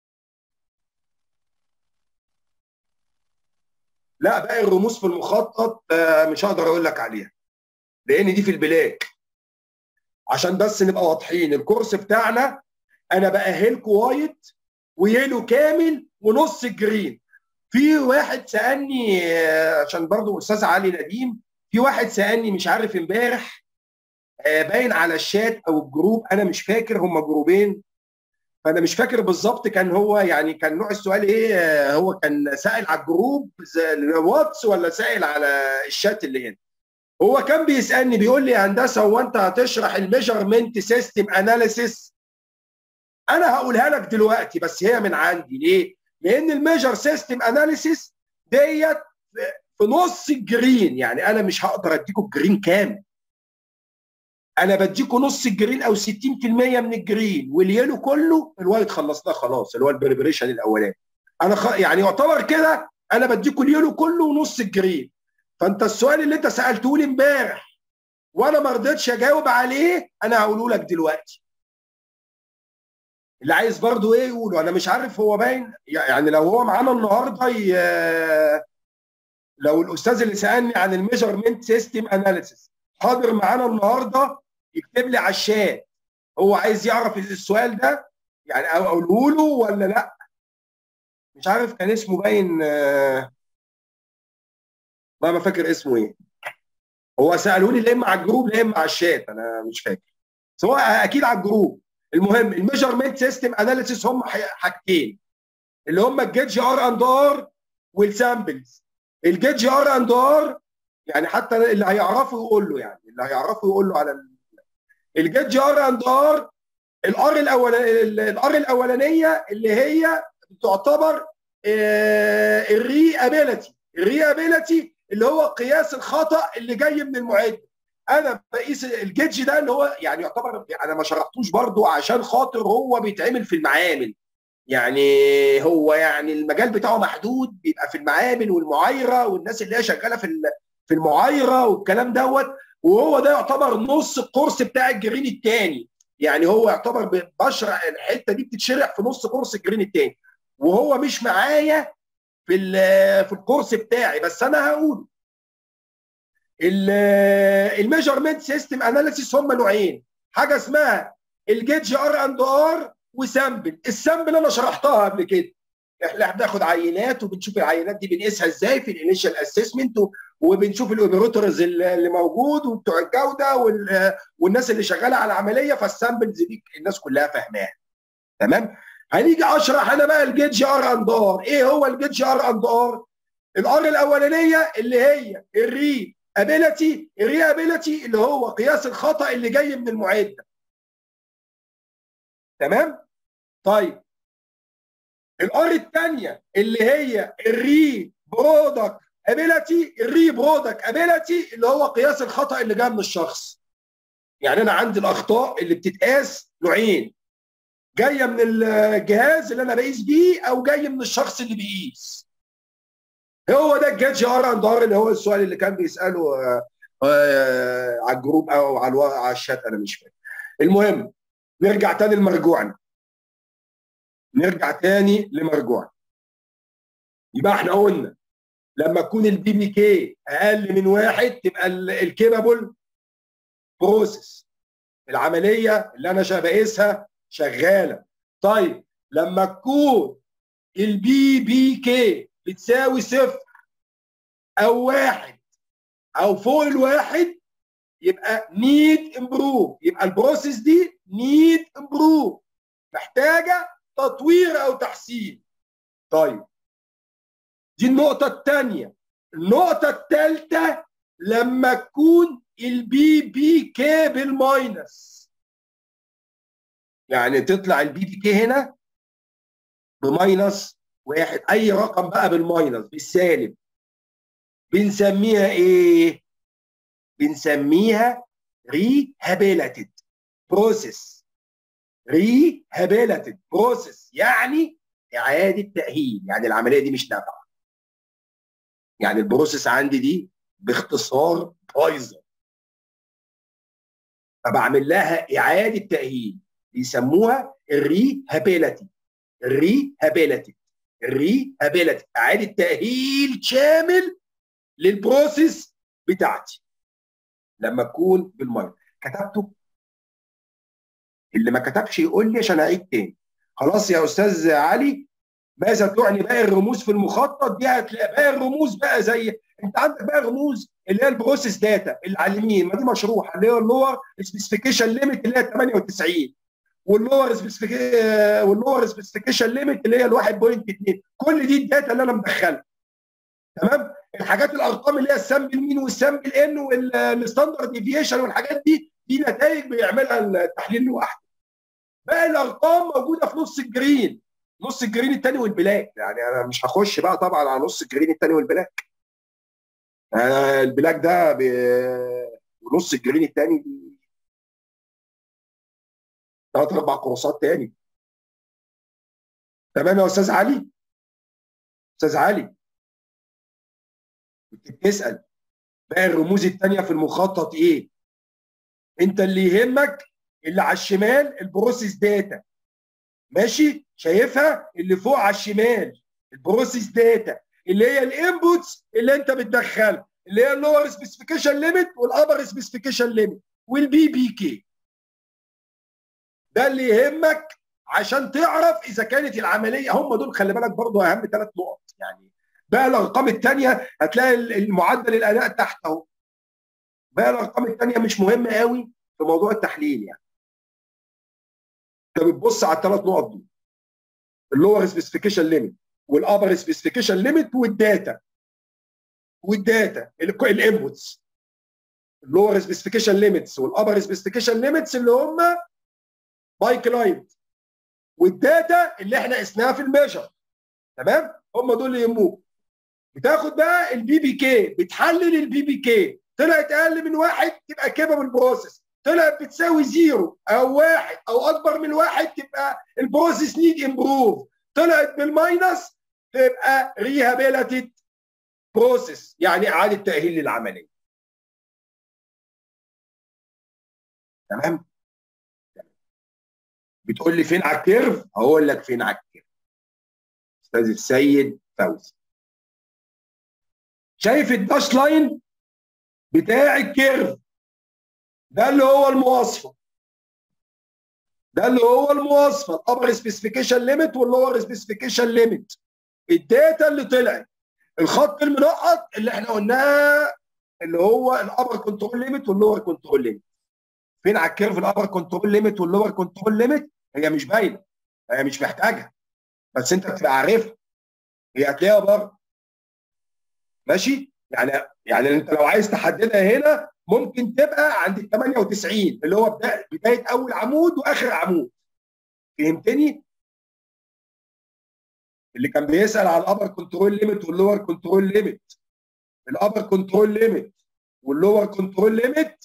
لا، باقي الرموز في المخطط مش هقدر اقول لك عليها، لان دي في البلاك. عشان بس نبقى واضحين، الكورس بتاعنا انا باهلكم وايت ويلو كامل ونص الجرين. في واحد سالني عشان برضو استاذ علي نديم، في واحد سالني مش عارف امبارح، باين على الشات او الجروب، انا مش فاكر هم جروبين، فانا مش فاكر بالظبط كان هو يعني كان نوع السؤال ايه. هو كان سائل على الجروب الواتس ولا سائل على الشات اللي هنا؟ هو كان بيسالني بيقول لي يا هندسه، هو انت هتشرح الميجرمنت سيستم اناليسيس؟ انا هقولها لك دلوقتي، بس هي من عندي ليه؟ لان الميجر سيستم اناليسيس ديت في نص الجرين، يعني انا مش هقدر اديكم الجرين كامل، انا بديكم نص الجرين او 60% من الجرين، واليلو كله الوايت خلصناه خلاص، اللي هو البريبريشن الاولاني. انا يعني يعتبر كده انا بديكم اليلو كله ونص الجرين. فانت السؤال اللي انت سالته لي امبارح وانا ما رضيتش اجاوب عليه، انا هقوله لك دلوقتي. اللي عايز برضو ايه يقوله، انا مش عارف هو باين يعني لو هو معانا النهارده لو الاستاذ اللي سالني عن الميجرمنت سيستم اناليسيس حاضر معانا النهارده يكتب لي على الشات هو عايز يعرف السؤال ده، يعني او اقوله له ولا لا. مش عارف كان اسمه باين ما فاكر اسمه ايه. هو ساله لي لا اما على الجروب لا اما على الشات، انا مش فاكر، بس هو اكيد على الجروب. المهم الميجرمنت سيستم اناليسيس هم حاجتين، اللي هم الجيج ار اند ار والسامبلز. الجيج ار اند ار يعني حتى اللي هيعرفه يقول له، يعني اللي هيعرفه يقول له على الجيج ار اند ار. الار الاولانيه اللي هي تعتبر الريابيلتي. الريابيلتي اللي هو قياس الخطا اللي جاي من المعد. انا بقيس الجيتج ده اللي هو يعني يعتبر، انا ما شرحتوش برضو عشان خاطر هو بيتعمل في المعامل، يعني هو يعني المجال بتاعه محدود، بيبقى في المعامل والمعايره والناس اللي هي شغاله في المعايره والكلام دوت. وهو ده يعتبر نص الكورس بتاع الجرين الثاني، يعني هو يعتبر بشرح الحته دي بتتشرح في نص كورس الجرين الثاني، وهو مش معايا في الكورس بتاعي، بس انا هقول الميجرمنت سيستم اناليسيس هم نوعين، حاجه اسمها الجيتج ار اند ار وسامبل. السامبل انا شرحتها قبل كده، احنا بناخد عينات وبنشوف العينات دي بنقيسها ازاي في الانيشال اسسمنت، وبنشوف الاوبريتورز اللي موجود وبتوع الجوده والناس اللي شغاله على العمليه، فالسامبلز دي الناس كلها فاهماها. تمام. هنيجي اشرح انا بقى الجيتج ار اند ار. ايه هو الجيتج ار اند ار؟ الار الاولانيه اللي هي الريابيلتي اللي هو قياس الخطا اللي جاي من المعده. تمام. طيب الار الثانيه اللي هي الري برودكت ابيلتي اللي هو قياس الخطا اللي جاي من الشخص. يعني انا عندي الاخطاء اللي بتتقاس نوعين، جايه من الجهاز اللي انا بقيس بيه او جايه من الشخص اللي بيقيس. هو ده الجيتج ار اند ار، اللي هو السؤال اللي كان بيساله على الجروب او على الشات، انا مش فاهم. المهم نرجع تاني لمرجوعنا. يبقى احنا قلنا لما تكون البي بي كي اقل من 1 تبقى الكيبابل بروسيس، العمليه اللي انا بقيسها شغاله. طيب لما تكون البي بي كي بتساوي 0 او 1 او فوق الواحد يبقى نيد امبروف، يبقى البروسيس دي نيد امبروف، محتاجه تطوير او تحسين. طيب دي النقطه الثانيه. النقطه الثالثه لما تكون البي بي كي بالماينس، يعني تطلع البي بي كي هنا بماينس 1، اي رقم بقى بالماينس بالسالب، بنسميها ايه؟ بنسميها ريهابيلاتد بروسيس. ريهابيلاتد بروسيس يعني اعاده تاهيل، يعني العمليه دي مش نافعه، يعني البروسيس عندي دي باختصار بايظه، فبعمل لها اعاده تاهيل، بيسموها الريهابيلاتي. اعاده تاهيل شامل للبروسيس بتاعتي لما تكون بالميه. كتبته؟ اللي ما كتبش يقول لي عشان اعيد تاني. خلاص يا استاذ علي، ماذا تعني باقي الرموز في المخطط دي؟ هتلاقي باقي الرموز بقى زي انت عندك باقي الرموز اللي هي البروسيس داتا اللي على اليمين، ما دي مشروحه، اللي هي اللور سبيسيفيكيشن ليميت اللي هي 98، واللور سبيسيفيكيشن ليميت اللي هي ال 1.2. كل دي الداتا اللي انا مدخلها. تمام. الحاجات الارقام اللي هي السامبل مين والسامبل ان والستاندرد ديفيشن والحاجات دي نتائج بيعملها التحليل لوحده. باقي الارقام موجوده في نص الجرين الثاني والبلاك، يعني انا مش هخش بقى طبعا على نص الجرين الثاني والبلاك. البلاك ده ونص الجرين الثاني 3 4 كورسات تاني. تمام يا استاذ علي؟ استاذ علي كنت بتسال باقي الرموز الثانيه في المخطط ايه؟ انت اللي يهمك اللي على الشمال البروسيس داتا، ماشي؟ شايفها اللي فوق على الشمال البروسيس داتا اللي هي الانبوتس اللي انت بتدخلها، اللي هي اللور سبيسيفيكيشن ليميت والابر سبيسيفيكيشن ليميت والبي بي كي. ده اللي يهمك عشان تعرف اذا كانت العمليه. هم دول خلي بالك برضو اهم 3 نقط، يعني بقى الارقام الثانيه هتلاقي المعدل الاداء تحت اهو. بقى الارقام الثانيه مش مهمه قوي في موضوع التحليل، يعني انت بتبص على ال3 نقط دول، اللور سبيسيفيكيشن ليميت والابر سبيسيفيكيشن ليميت والداتا الانبوتس. اللور سبيسيفيكيشن ليميتس والابر سبيسيفيكيشن ليميتس اللي هم باي كلاينت، والداتا اللي احنا قسناها في الميجر. تمام. هم دول اللي يهموك. بتاخد بقى البي بي كي، بتحلل البي بي كي، طلعت اقل من واحد تبقى كيبل بروسيس، طلعت بتساوي زيرو او واحد او اكبر من واحد تبقى البروسيس نيد امبروف، طلعت بالماينس تبقى ريهابيليتد بروسيس، يعني اعاده تاهيل للعمليه. تمام؟ بتقول لي فين على الكيرف؟ هقول لك فين على الكيرف. استاذ السيد فوزي، شايف الداش لاين بتاع الكيرف ده اللي هو المواصفه، ده اللي هو المواصفه، الابر سبيسيفيكيشن ليميت واللور سبيسيفيكيشن ليميت، الداتا اللي طلعت. الخط المنقط اللي احنا قلناه اللي هو الابر كنترول ليميت واللور كنترول ليميت. فين على الكيرف الابر كنترول ليميت واللور كنترول ليميت؟ هي مش باينه، هي مش محتاجها، بس انت بتبقى عارفها، هي هتلاقيها بره. ماشي؟ يعني انت لو عايز تحددها هنا ممكن تبقى عند ال 98 اللي هو بدايه اول عمود واخر عمود. فهمتني؟ اللي كان بيسال على الابر كنترول ليميت واللور كنترول ليميت، الابر كنترول ليميت واللور كنترول ليميت،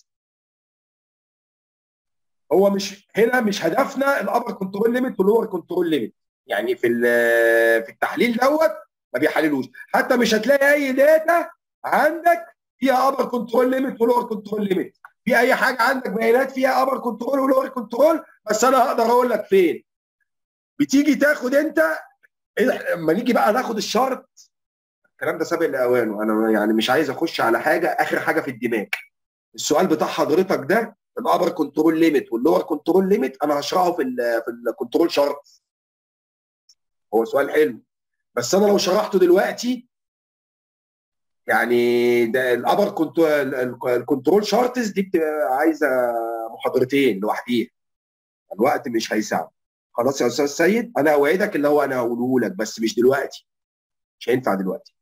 هو مش هنا، مش هدفنا الابر كنترول ليميت واللور كنترول ليميت، يعني في التحليل دوت ما بيحللوش، حتى مش هتلاقي اي داتا عندك فيها ابر كنترول ليميت ولور كنترول ليميت، في اي حاجه عندك بيانات فيها ابر كنترول ولور كنترول، بس انا هقدر اقول لك فين. بتيجي تاخد انت لما نيجي بقى ناخد الشرط، الكلام ده سابق لاوانه، انا يعني مش عايز اخش على حاجه اخر حاجه في الدماغ. السؤال بتاع حضرتك ده الابر كنترول ليميت واللور كنترول ليميت انا هشرحه في الكنترول شرط. هو سؤال حلو، بس انا لو شرحته دلوقتي يعني ده الابر الكنترول شارتس دي بتبقى عايزه محاضرتين لوحديها، الوقت مش هيساعد. خلاص يا استاذ سيد، انا اوعدك اللي هو انا هقوله لك بس مش دلوقتي، مش هينفع دلوقتي.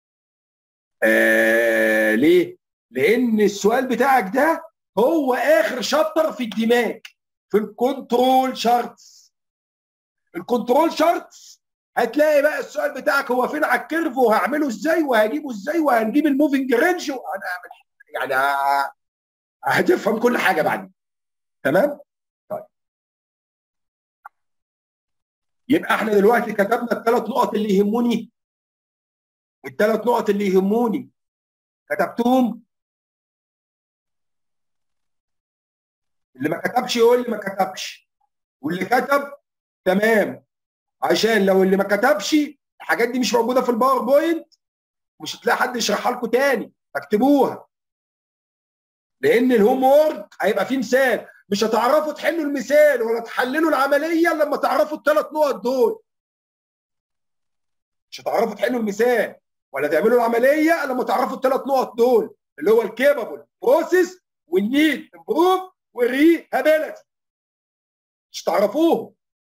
ليه؟ لان السؤال بتاعك ده هو اخر شابتر في الدماغ في الكنترول شارتس. الكنترول شارتس هتلاقي بقى السؤال بتاعك هو فين على الكيرف وهعمله ازاي وهجيبه ازاي وهنجيب الموفنج رينج وهنعمل، يعني هتفهم كل حاجه بعدين. تمام؟ طيب يبقى احنا دلوقتي كتبنا الثلاث نقط اللي يهموني، الثلاث نقط اللي يهموني كتبتهم. اللي ما كتبش يقول لي ما كتبش، واللي كتب تمام، عشان لو اللي ما كتبش الحاجات دي مش موجوده في الباوربوينت مش هتلاقي حد يشرحها لكم تاني، اكتبوها، لان الهوم وورك هيبقى فيه مثال، مش هتعرفوا تحلوا المثال ولا تحللوا العمليه لما تعرفوا الثلاث نقط دول. مش هتعرفوا تحلوا المثال ولا تعملوا العمليه لما تعرفوا الثلاث نقط دول اللي هو الكيبل بروسيس والنيد امبروف والريهابيلتي، مش تعرفوهم.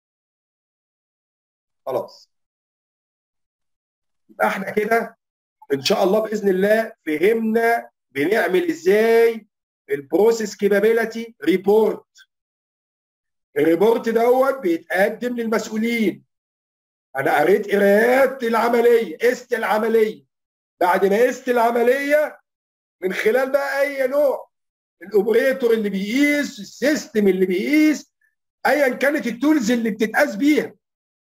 خلاص يبقى احنا كده ان شاء الله باذن الله فهمنا بنعمل ازاي البروسيس كيبابيلتي ريبورت. الريبورت دوت بيتقدم للمسؤولين، انا قريت قراءات العمليه، قست العمليه، بعد ما قست العمليه من خلال بقى اي نوع، الاوبريتور اللي بيقيس، السيستم اللي بيقيس، ايا كانت التولز اللي بتتقاس بيها،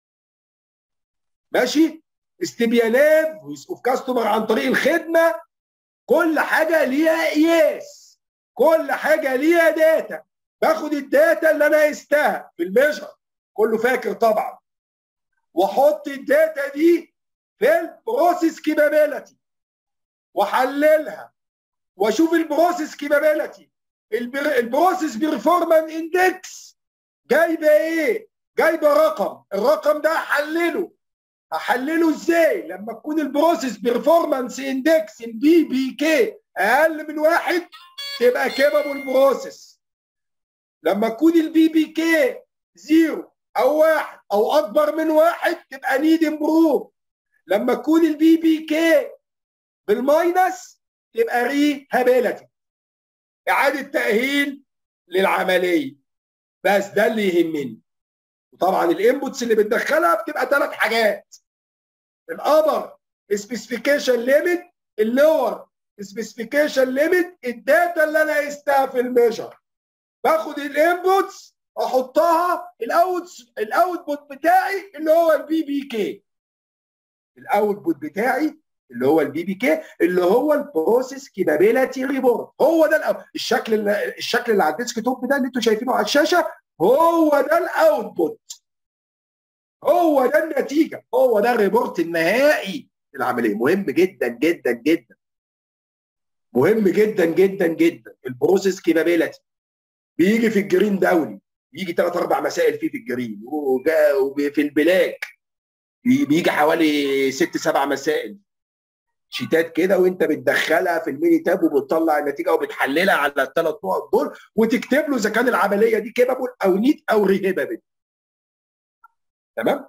ماشي، استبيانات اوف كاستمر عن طريق الخدمه، كل حاجه ليها قياس، كل حاجه ليها داتا، باخد الداتا اللي انا قستها في الميجر، كله فاكر طبعا، واحط الداتا دي في البروسيس كيبابيلتي واحللها واشوف البروسيس كيبابيلتي، البروسيس بيرفورمانس اندكس جايبه ايه؟ جايبه رقم، الرقم ده هحلله ازاي؟ لما تكون البروسيس بيرفورمانس اندكس البي بي كي اقل من واحد تبقى كيبابل بروسيس، لما تكون البي بي كي زيرو او واحد او اكبر من واحد تبقى نيد امبروف، لما تكون البي بي كي بالماينس تبقى ريهابيلتي، اعاده تاهيل للعمليه. بس ده اللي يهمني. وطبعا الانبوتس اللي بتدخلها بتبقى ثلاث حاجات، الابر سبيسيفيكيشن ليميت، اللور سبيسيفيكيشن ليميت، الداتا اللي انا قستها في الميجر. باخد الانبوتس احطها، الاوتبوت بتاعي اللي هو البي بي كي. الاوتبوت بتاعي اللي هو البي بي كي، اللي هو البروسيس كابابيلتي ريبورت. هو ده الشكل اللي على الديسك توب ده اللي انتم شايفينه على الشاشه، هو ده الاوتبوت، هو ده النتيجه، هو ده الريبورت النهائي العمليه. مهم جدا جدا جدا، مهم جدا جدا جدا. البروسيس كابابيلتي بيجي في الجرين دولي، بيجي 3 4 مسائل فيه في الجرين، وفي البلاك بيجي حوالي 6 7 مسائل شيتات كده، وانت بتدخلها في الميني تاب وبتطلع النتيجه وبتحللها على ال3 نقط دول، وتكتب له اذا كان العمليه دي كيبابل او نيت او ريهيبابل. تمام؟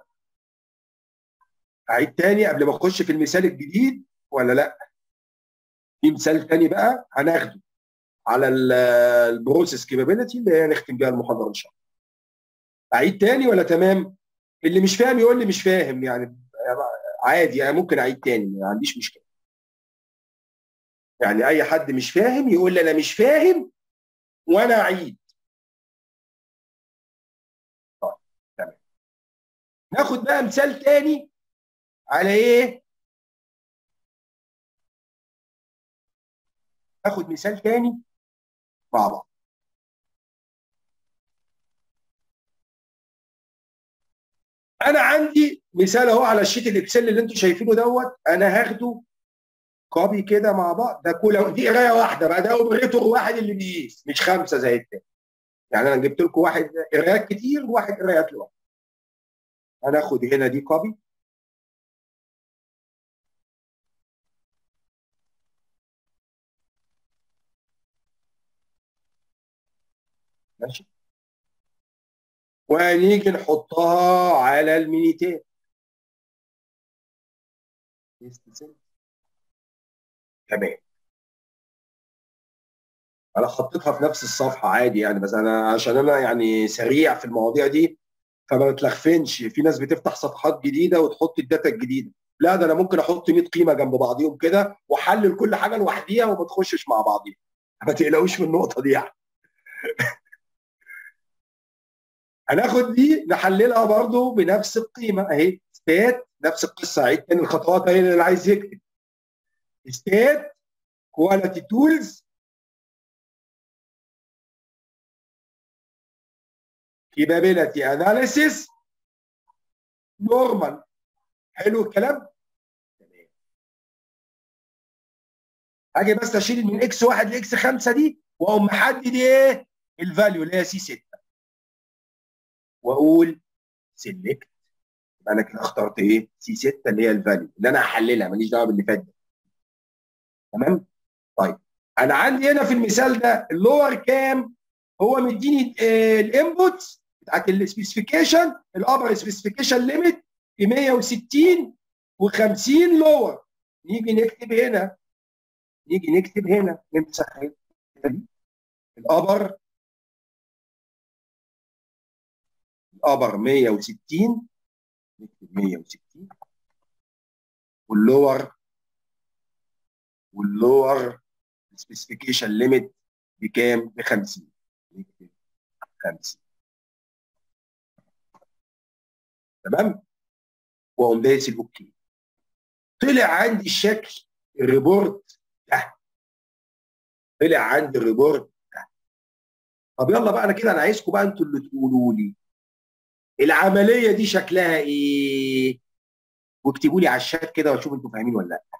اعيد تاني قبل ما اخش في المثال الجديد ولا لا؟ في مثال تاني بقى هناخده على البروسيس كابابيلتي اللي هي نختم بيها المحاضره ان شاء الله. اعيد تاني ولا تمام؟ اللي مش فاهم يقول لي مش فاهم، يعني عادي، يعني ممكن اعيد تاني، ما عنديش مشكله. يعني اي حد مش فاهم يقول لي انا مش فاهم وانا اعيد. طيب تمام. ناخد بقى مثال تاني على ايه؟ ناخد مثال تاني مع بعض. انا عندي مثال اهو على الشيت الاكسل اللي انتم شايفينه دوت، انا هاخده كوبي كده مع بعض. ده كل دي قرايه واحده بقى، ده اوبريتور واحد اللي بيقيس، مش 5 زي التاني. يعني انا جبت لكم واحد قرايات كتير وواحد قرايات لوحده. هناخد هنا دي كوبي، ماشي، وهنيجي نحطها على المينيتين. تمام. انا حطيتها في نفس الصفحه عادي يعني، بس انا عشان انا يعني سريع في المواضيع دي فما بتلخفنش. في ناس بتفتح صفحات جديده وتحط الداتا الجديده، لا ده انا ممكن احط 100 قيمه جنب بعضيهم كده واحلل كل حاجه لوحديها وما تخشش مع بعضيها. ما تقلقوش من النقطه دي يعني. هناخد دي نحللها برضو بنفس القيمه اهي، ستات نفس القصه. عيد تاني الخطوات اهي اللي عايز يكتب. ستات كواليتي تولز كيبابيلتي اناليسيس نورمال. حلو الكلام. هاجي بس اشيل من اكس 1 لاكس 5 دي، واقوم محدد ايه؟ الفاليو اللي هي سي 6، واقول سيلكت. يبقى انا كده اخترت ايه؟ سي 6 اللي هي الفاليو اللي انا هحللها، ماليش دعوه باللي فات ده. تمام؟ طيب انا عندي هنا في المثال ده اللور كام؟ هو مديني الانبوتس بتاعت السبيسيفيكيشن، الابر سبيسيفيكيشن ليميت في 160 و50 لور. نيجي نكتب هنا، نيجي نكتب هنا، نمسح الابر، الابر 160، نكتب 160، واللور، واللور سبيسيفيكيشن ليميت بكام؟ ب 50، نكتب 50. تمام؟ واقوم دايس الاوكي. طلع عندي الشكل الريبورت ده، طلع عندي الريبورت ده. طب يلا بقى، انا كده انا عايزكم بقى انتوا اللي تقولوا لي العمليه دي شكلها ايه، واكتبوا لي على الشات كده واشوف انتوا فاهمين ولا لا.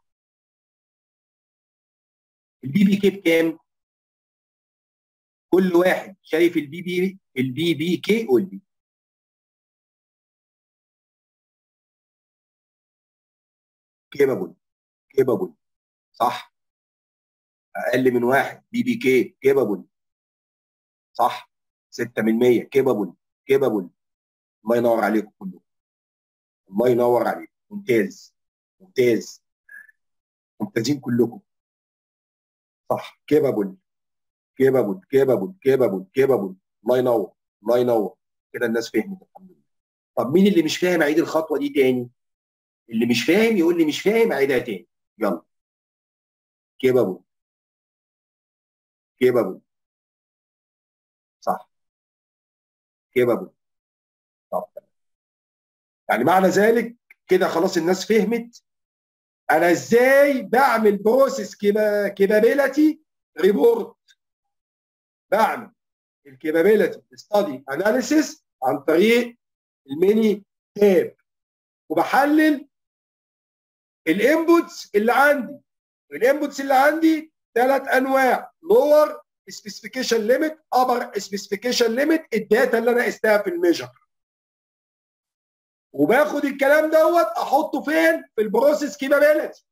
البي بي كي بكام؟ كل واحد شايف البي بي كي قول لي. كيبابل، كيبابل، صح. اقل من واحد بي بي كي كيبابل، صح. 6% كيبابل، كيبابل. الله ينور عليكم كلكم، الله ينور عليكم، ممتاز، ممتاز، ممتازين كلكم. صح، كيبابل، كيبابل، كيبابل، كيبابل، كيبابل. الله ينور، الله ينور. كده الناس فهمت الحمد لله. طب مين اللي مش فاهم؟ عيد الخطوه دي تاني. اللي مش فاهم يقول لي مش فاهم، اعيدها تاني. يلا. كيبابل. كيبابل. صح. كيبابل. طب يعني معنى ذلك كده خلاص الناس فهمت انا ازاي بعمل بروسيس كيبابيلتي ريبورت. بعمل الكيبابيلتي ستادي اناليسيس عن طريق الميني تاب، وبحلل الانبوتس اللي عندي. الانبوتس اللي عندي ثلاث انواع: لور سبيسيفيكيشن ليميت، ابر سبيسيفيكيشن ليميت، الداتا اللي انا قستها في الميجر. وباخد الكلام دوت احطه فين؟ في البروسيس كيبابيلتي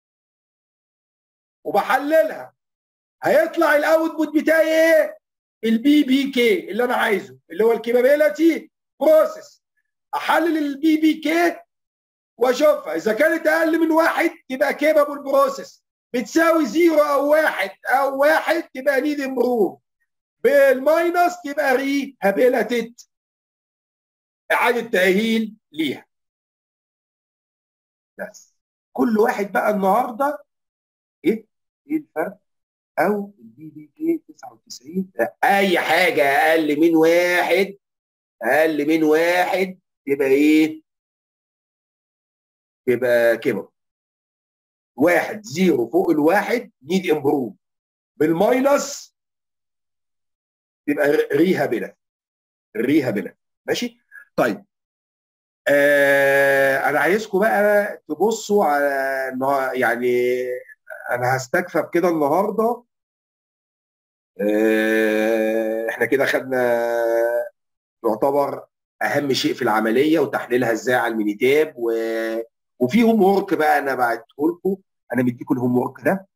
وبحللها. هيطلع الاوتبوت بتاعي ايه؟ البي بي كي اللي انا عايزه، اللي هو الكيبابيلتي بروسيس. احلل البي بي كي واشوفها اذا كانت اقل من واحد تبقى كيبابل بروسيس، بتساوي زيرو او واحد او واحد تبقى نيد امبروف، بالماينس تبقى ريهابيلتد، اعاده تاهيل ليها. بس كل واحد بقى النهارده ايه الفرق؟ او البي بي كي 99 اي حاجه اقل من واحد، اقل من واحد تبقى ايه؟ تبقى كيبابل. واحد زيرو فوق الواحد نيد امبروف، بالماينس تبقى ريهابيلتد. الريهابيلتي. ماشي. طيب انا عايزكم بقى تبصوا على يعني انا هستكفى بكده النهارده. احنا كده خدنا يعتبر اهم شيء في العمليه وتحليلها ازاي على المينيتاب وفي هوم ورك بقى انا بعته لكم. انا مديكم الهوم ورك ده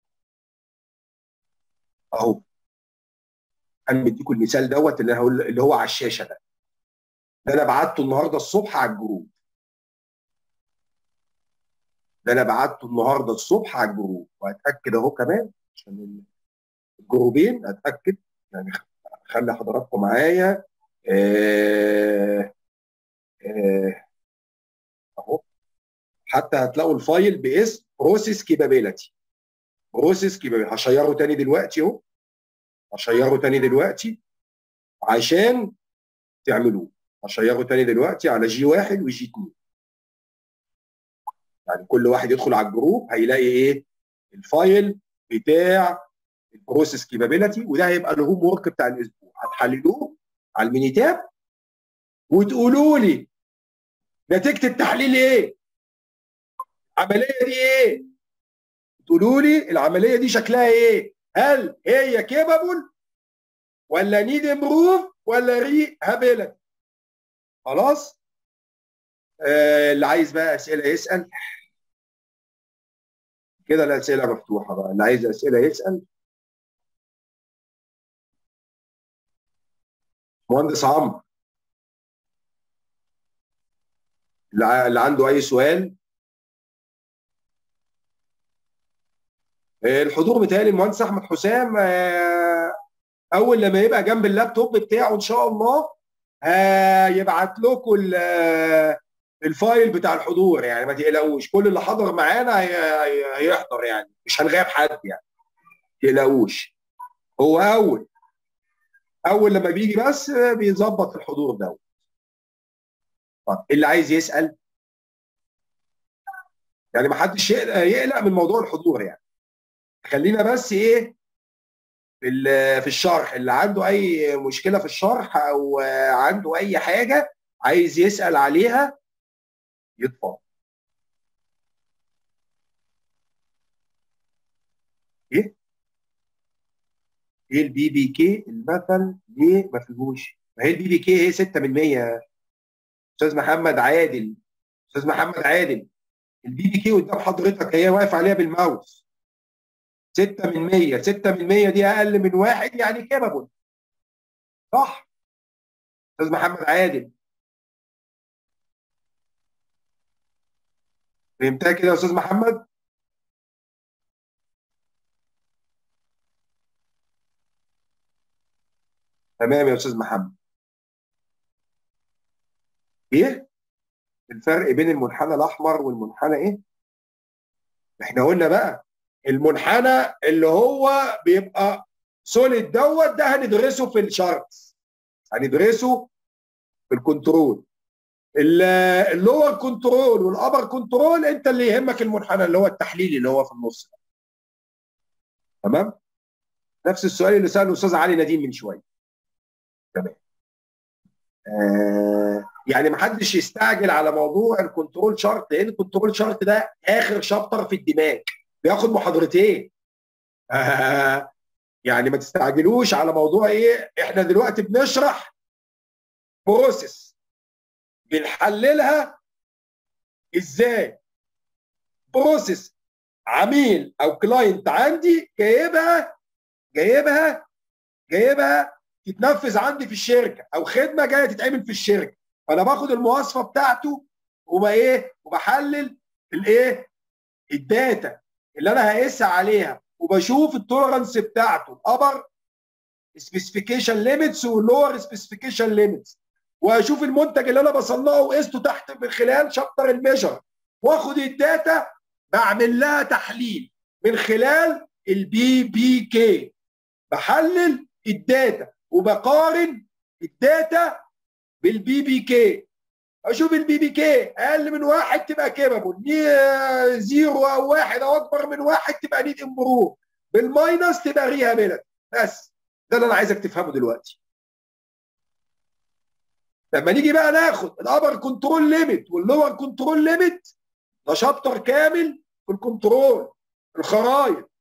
اهو. انا مديكم المثال دوت اللي هقول اللي هو على الشاشه ده انا بعته النهارده الصبح على الجروب. ده انا بعته النهارده الصبح على الجروب، وهتاكد اهو كمان عشان الجروبين اتاكد يعني. خلي حضراتكم معايا. آه آه اهو. حتى هتلاقوا الفايل باسم بروسيس كيبابيلتي. بروسيس كيبابيلتي هشيره تاني دلوقتي اهو. هشيره تاني دلوقتي عشان تعملوه. هشيره تاني دلوقتي على جي 1 وجي 2. يعني كل واحد يدخل على الجروب هيلاقي ايه؟ الفايل بتاع البروسيس كيبابيلتي، وده هيبقى الهوم ورك بتاع الاسبوع. هتحللوه على المينيتاب وتقولوا لي نتيجه التحليل ايه؟ العمليه دي ايه؟ تقولوا لي العمليه دي شكلها ايه؟ هل هي كيبابل ولا نيد امبروف ولا ري هابيلت؟ خلاص. اللي عايز بقى اسئله يسال. كده الاسئله مفتوحه بقى، اللي عايز اسئله يسال. مهندس عمرو، اللي عنده اي سؤال. الحضور بتاعي المهندس احمد حسام. اول لما يبقى جنب اللابتوب بتاعه ان شاء الله هيبعت لكم الفايل بتاع الحضور. يعني ما تقلقوش، كل اللي حضر معانا هيحضر، يعني مش هنغيب حد يعني. ما تقلقوش. هو اول لما بيجي بس بيظبط الحضور ده. طب اللي عايز يسال يعني ما حدش يقلق من موضوع الحضور يعني. خلينا بس ايه في الشرح. اللي عنده اي مشكله في الشرح او عنده اي حاجه عايز يسال عليها يتفضل. ايه ايه البي بي كي المثل ليه ما فيهوش؟ ما هي البي بي كي هي 6%. استاذ محمد عادل. استاذ محمد عادل، البي بي كي قدام حضرتك هي واقف عليها بالماوس. 6%. 6% دي اقل من واحد يعني كيبابل. صح. استاذ محمد عادل، فهمتها كده يا استاذ محمد؟ تمام يا استاذ محمد. ايه الفرق بين المنحنى الاحمر والمنحنى ايه؟ احنا قلنا بقى المنحنى اللي هو بيبقى سوليد ده هندرسه في الشارتس، هندرسه في الكنترول. اللور كنترول والابر كنترول انت اللي يهمك المنحنى اللي هو التحليلي اللي هو في النص. تمام؟ نفس السؤال اللي ساله الاستاذ علي نديم من شويه. تمام. يعني ما حدش يستعجل على موضوع الكنترول شارت، لان الكنترول شارت ده اخر شابتر في الدماغ، بياخد محاضرتين. يعني ما تستعجلوش على موضوع ايه، احنا دلوقتي بنشرح بروسيس بنحللها ازاي. بروسيس عميل او كلاينت عندي جايبها تتنفذ عندي في الشركه، او خدمه جايه تتعمل في الشركه، فانا باخد المواصفه بتاعته وبحلل الايه، الداتا اللي انا هقيسها عليها، وبشوف التولرنس بتاعته، الابر سبيسيفيكيشن ليميتس واللور سبيسيفيكيشن ليميتس، واشوف المنتج اللي انا بصنعه وقسته تحت من خلال شابتر الميجر، واخد الداتا بعمل لها تحليل من خلال البي بي كي، بحلل الداتا وبقارن الداتا بالبي بي كي، اشوف البي بي كي اقل من واحد تبقى كيبل، زيرو او واحد او اكبر من واحد تبقى نيد امبروف، بالماينس تبقى ريهابيلت. بس ده اللي انا عايزك تفهمه دلوقتي. لما نيجي بقى ناخد الابر كنترول ليميت واللور كنترول ليميت، ده شابتر كامل في الكنترول، الخرايط.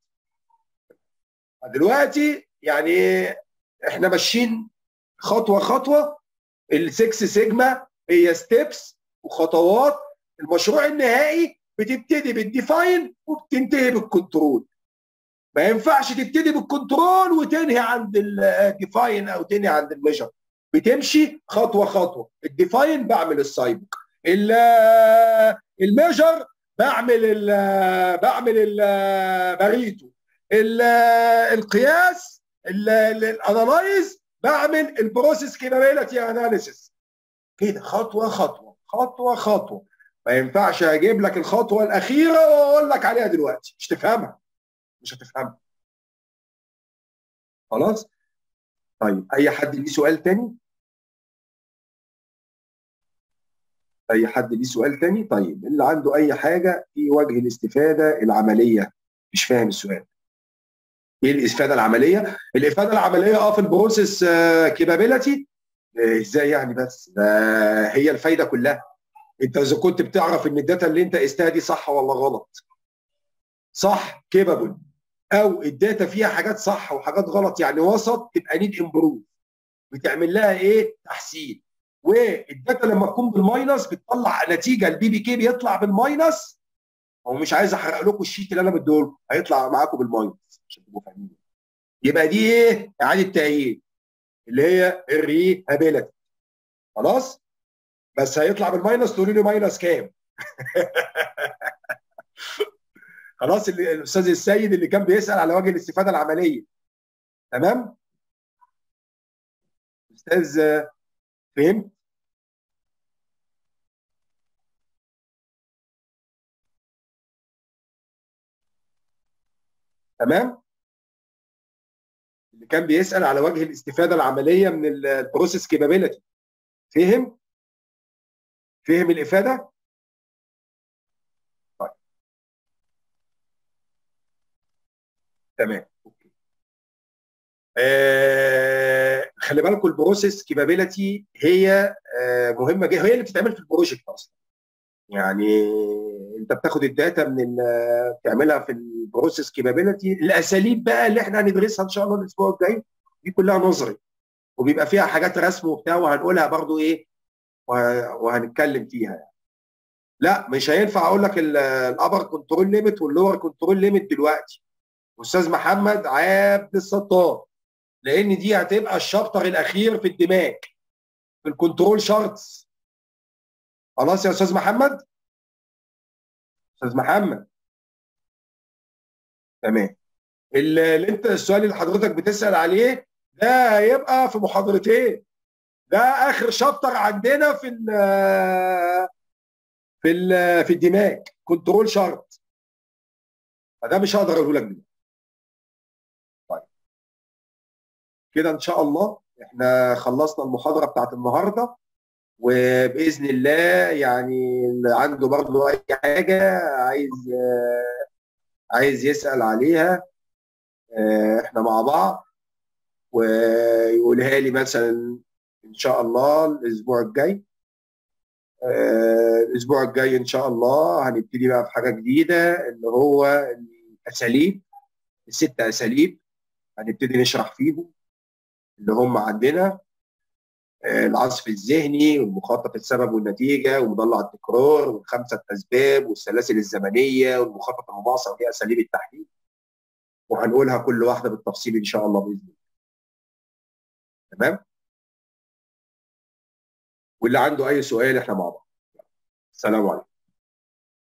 دلوقتي يعني احنا ماشيين خطوه خطوه، السكس سيجما هي ستيبس وخطوات. المشروع النهائي بتبتدي بالديفاين وبتنتهي بالكنترول. ما ينفعش تبتدي بالكنترول وتنهي عند الديفاين او تنهي عند الميجر، بتمشي خطوه خطوه. الديفاين بعمل السايبك، الميجر بعمل الباريتو، القياس الانالايز بعمل البروسيس كابابيلتي اناليسيس. كده خطوه خطوه خطوه خطوه. ما ينفعش اجيب لك الخطوه الاخيره واقول لك عليها دلوقتي، مش تفهمها، مش هتفهمها. خلاص؟ طيب اي حد ليه سؤال تاني؟ اي حد ليه سؤال تاني؟ طيب اللي عنده اي حاجه في وجه الاستفاده العمليه. مش فاهم السؤال. ايه الاستفاده العمليه؟ الافاده العمليه في البروسيس كابابيلتي. ازاي يعني؟ بس هي الفايده كلها. انت اذا كنت بتعرف ان الداتا اللي انت قستها دي صح ولا غلط، صح كيبابل، او الداتا فيها حاجات صح وحاجات غلط يعني وسط، تبقى نيد امبروف، بتعمل لها ايه، تحسين. والداتا لما تكون بالماينس بتطلع نتيجه، البي بي كي بيطلع بالماينس. هو مش عايز احرق لكم الشيت اللي انا مديه لكم، هيطلع معاكم بالماينس عشان تبقوا فاهمين. يبقى دي ايه، اعاده تاهيل اللي هي الريهابيلتي. خلاص؟ بس هيطلع بالماينس، تقولوا لي ماينس كام؟ خلاص. الاستاذ السيد اللي كان بيسال على وجه الاستفاده العمليه. تمام؟ استاذ فهمت؟ تمام؟ اللي كان بيسال على وجه الاستفاده العمليه من البروسيس كابابيلتي. فهم؟ فهم الافاده؟ طيب. تمام. اوكي. خلي بالكم البروسيس كابابيلتي هي مهمه جدا، هي اللي بتتعمل في البروجكت اصلا. يعني انت بتاخد الداتا بتعملها في البروسيس كابابيلتي. الاساليب بقى اللي احنا هندرسها ان شاء الله الاسبوع الجاي دي كلها نظري، وبيبقى فيها حاجات رسم وبتاع، وهنقولها برضو ايه، وهنتكلم فيها يعني. لا مش هينفع اقول لك الابر كنترول ليميت واللور كنترول ليميت دلوقتي استاذ محمد عبد الستار، لان دي هتبقى الشابتر الاخير في الدماغ في الكنترول شارتس. خلاص يا استاذ محمد؟ استاذ محمد. تمام. اللي انت السؤال اللي حضرتك بتسال عليه ده هيبقى في محاضرتين، ده اخر شابتر عندنا في الدماغ، كنترول شرط. فده مش هقدر اقوله لك دلوقتي. طيب كده ان شاء الله احنا خلصنا المحاضره بتاعت النهارده، وباذن الله يعني اللي عنده برضه اي حاجه عايز يسال عليها احنا مع بعض، ويقولها لي مثلا ان شاء الله الاسبوع الجاي. الاسبوع الجاي ان شاء الله هنبتدي بقى في حاجه جديده، اللي هو الاساليب، الست اساليب هنبتدي نشرح فيهم، اللي هم عندنا العصف الذهني، والمخطط السبب والنتيجه، ومضلع التكرار، والخمسه اسباب، والسلاسل الزمنيه، والمخطط المباصره، ودي اساليب التحليل، وهنقولها كل واحده بالتفصيل ان شاء الله باذن الله. تمام؟ واللي عنده اي سؤال احنا مع بعض. السلام عليكم.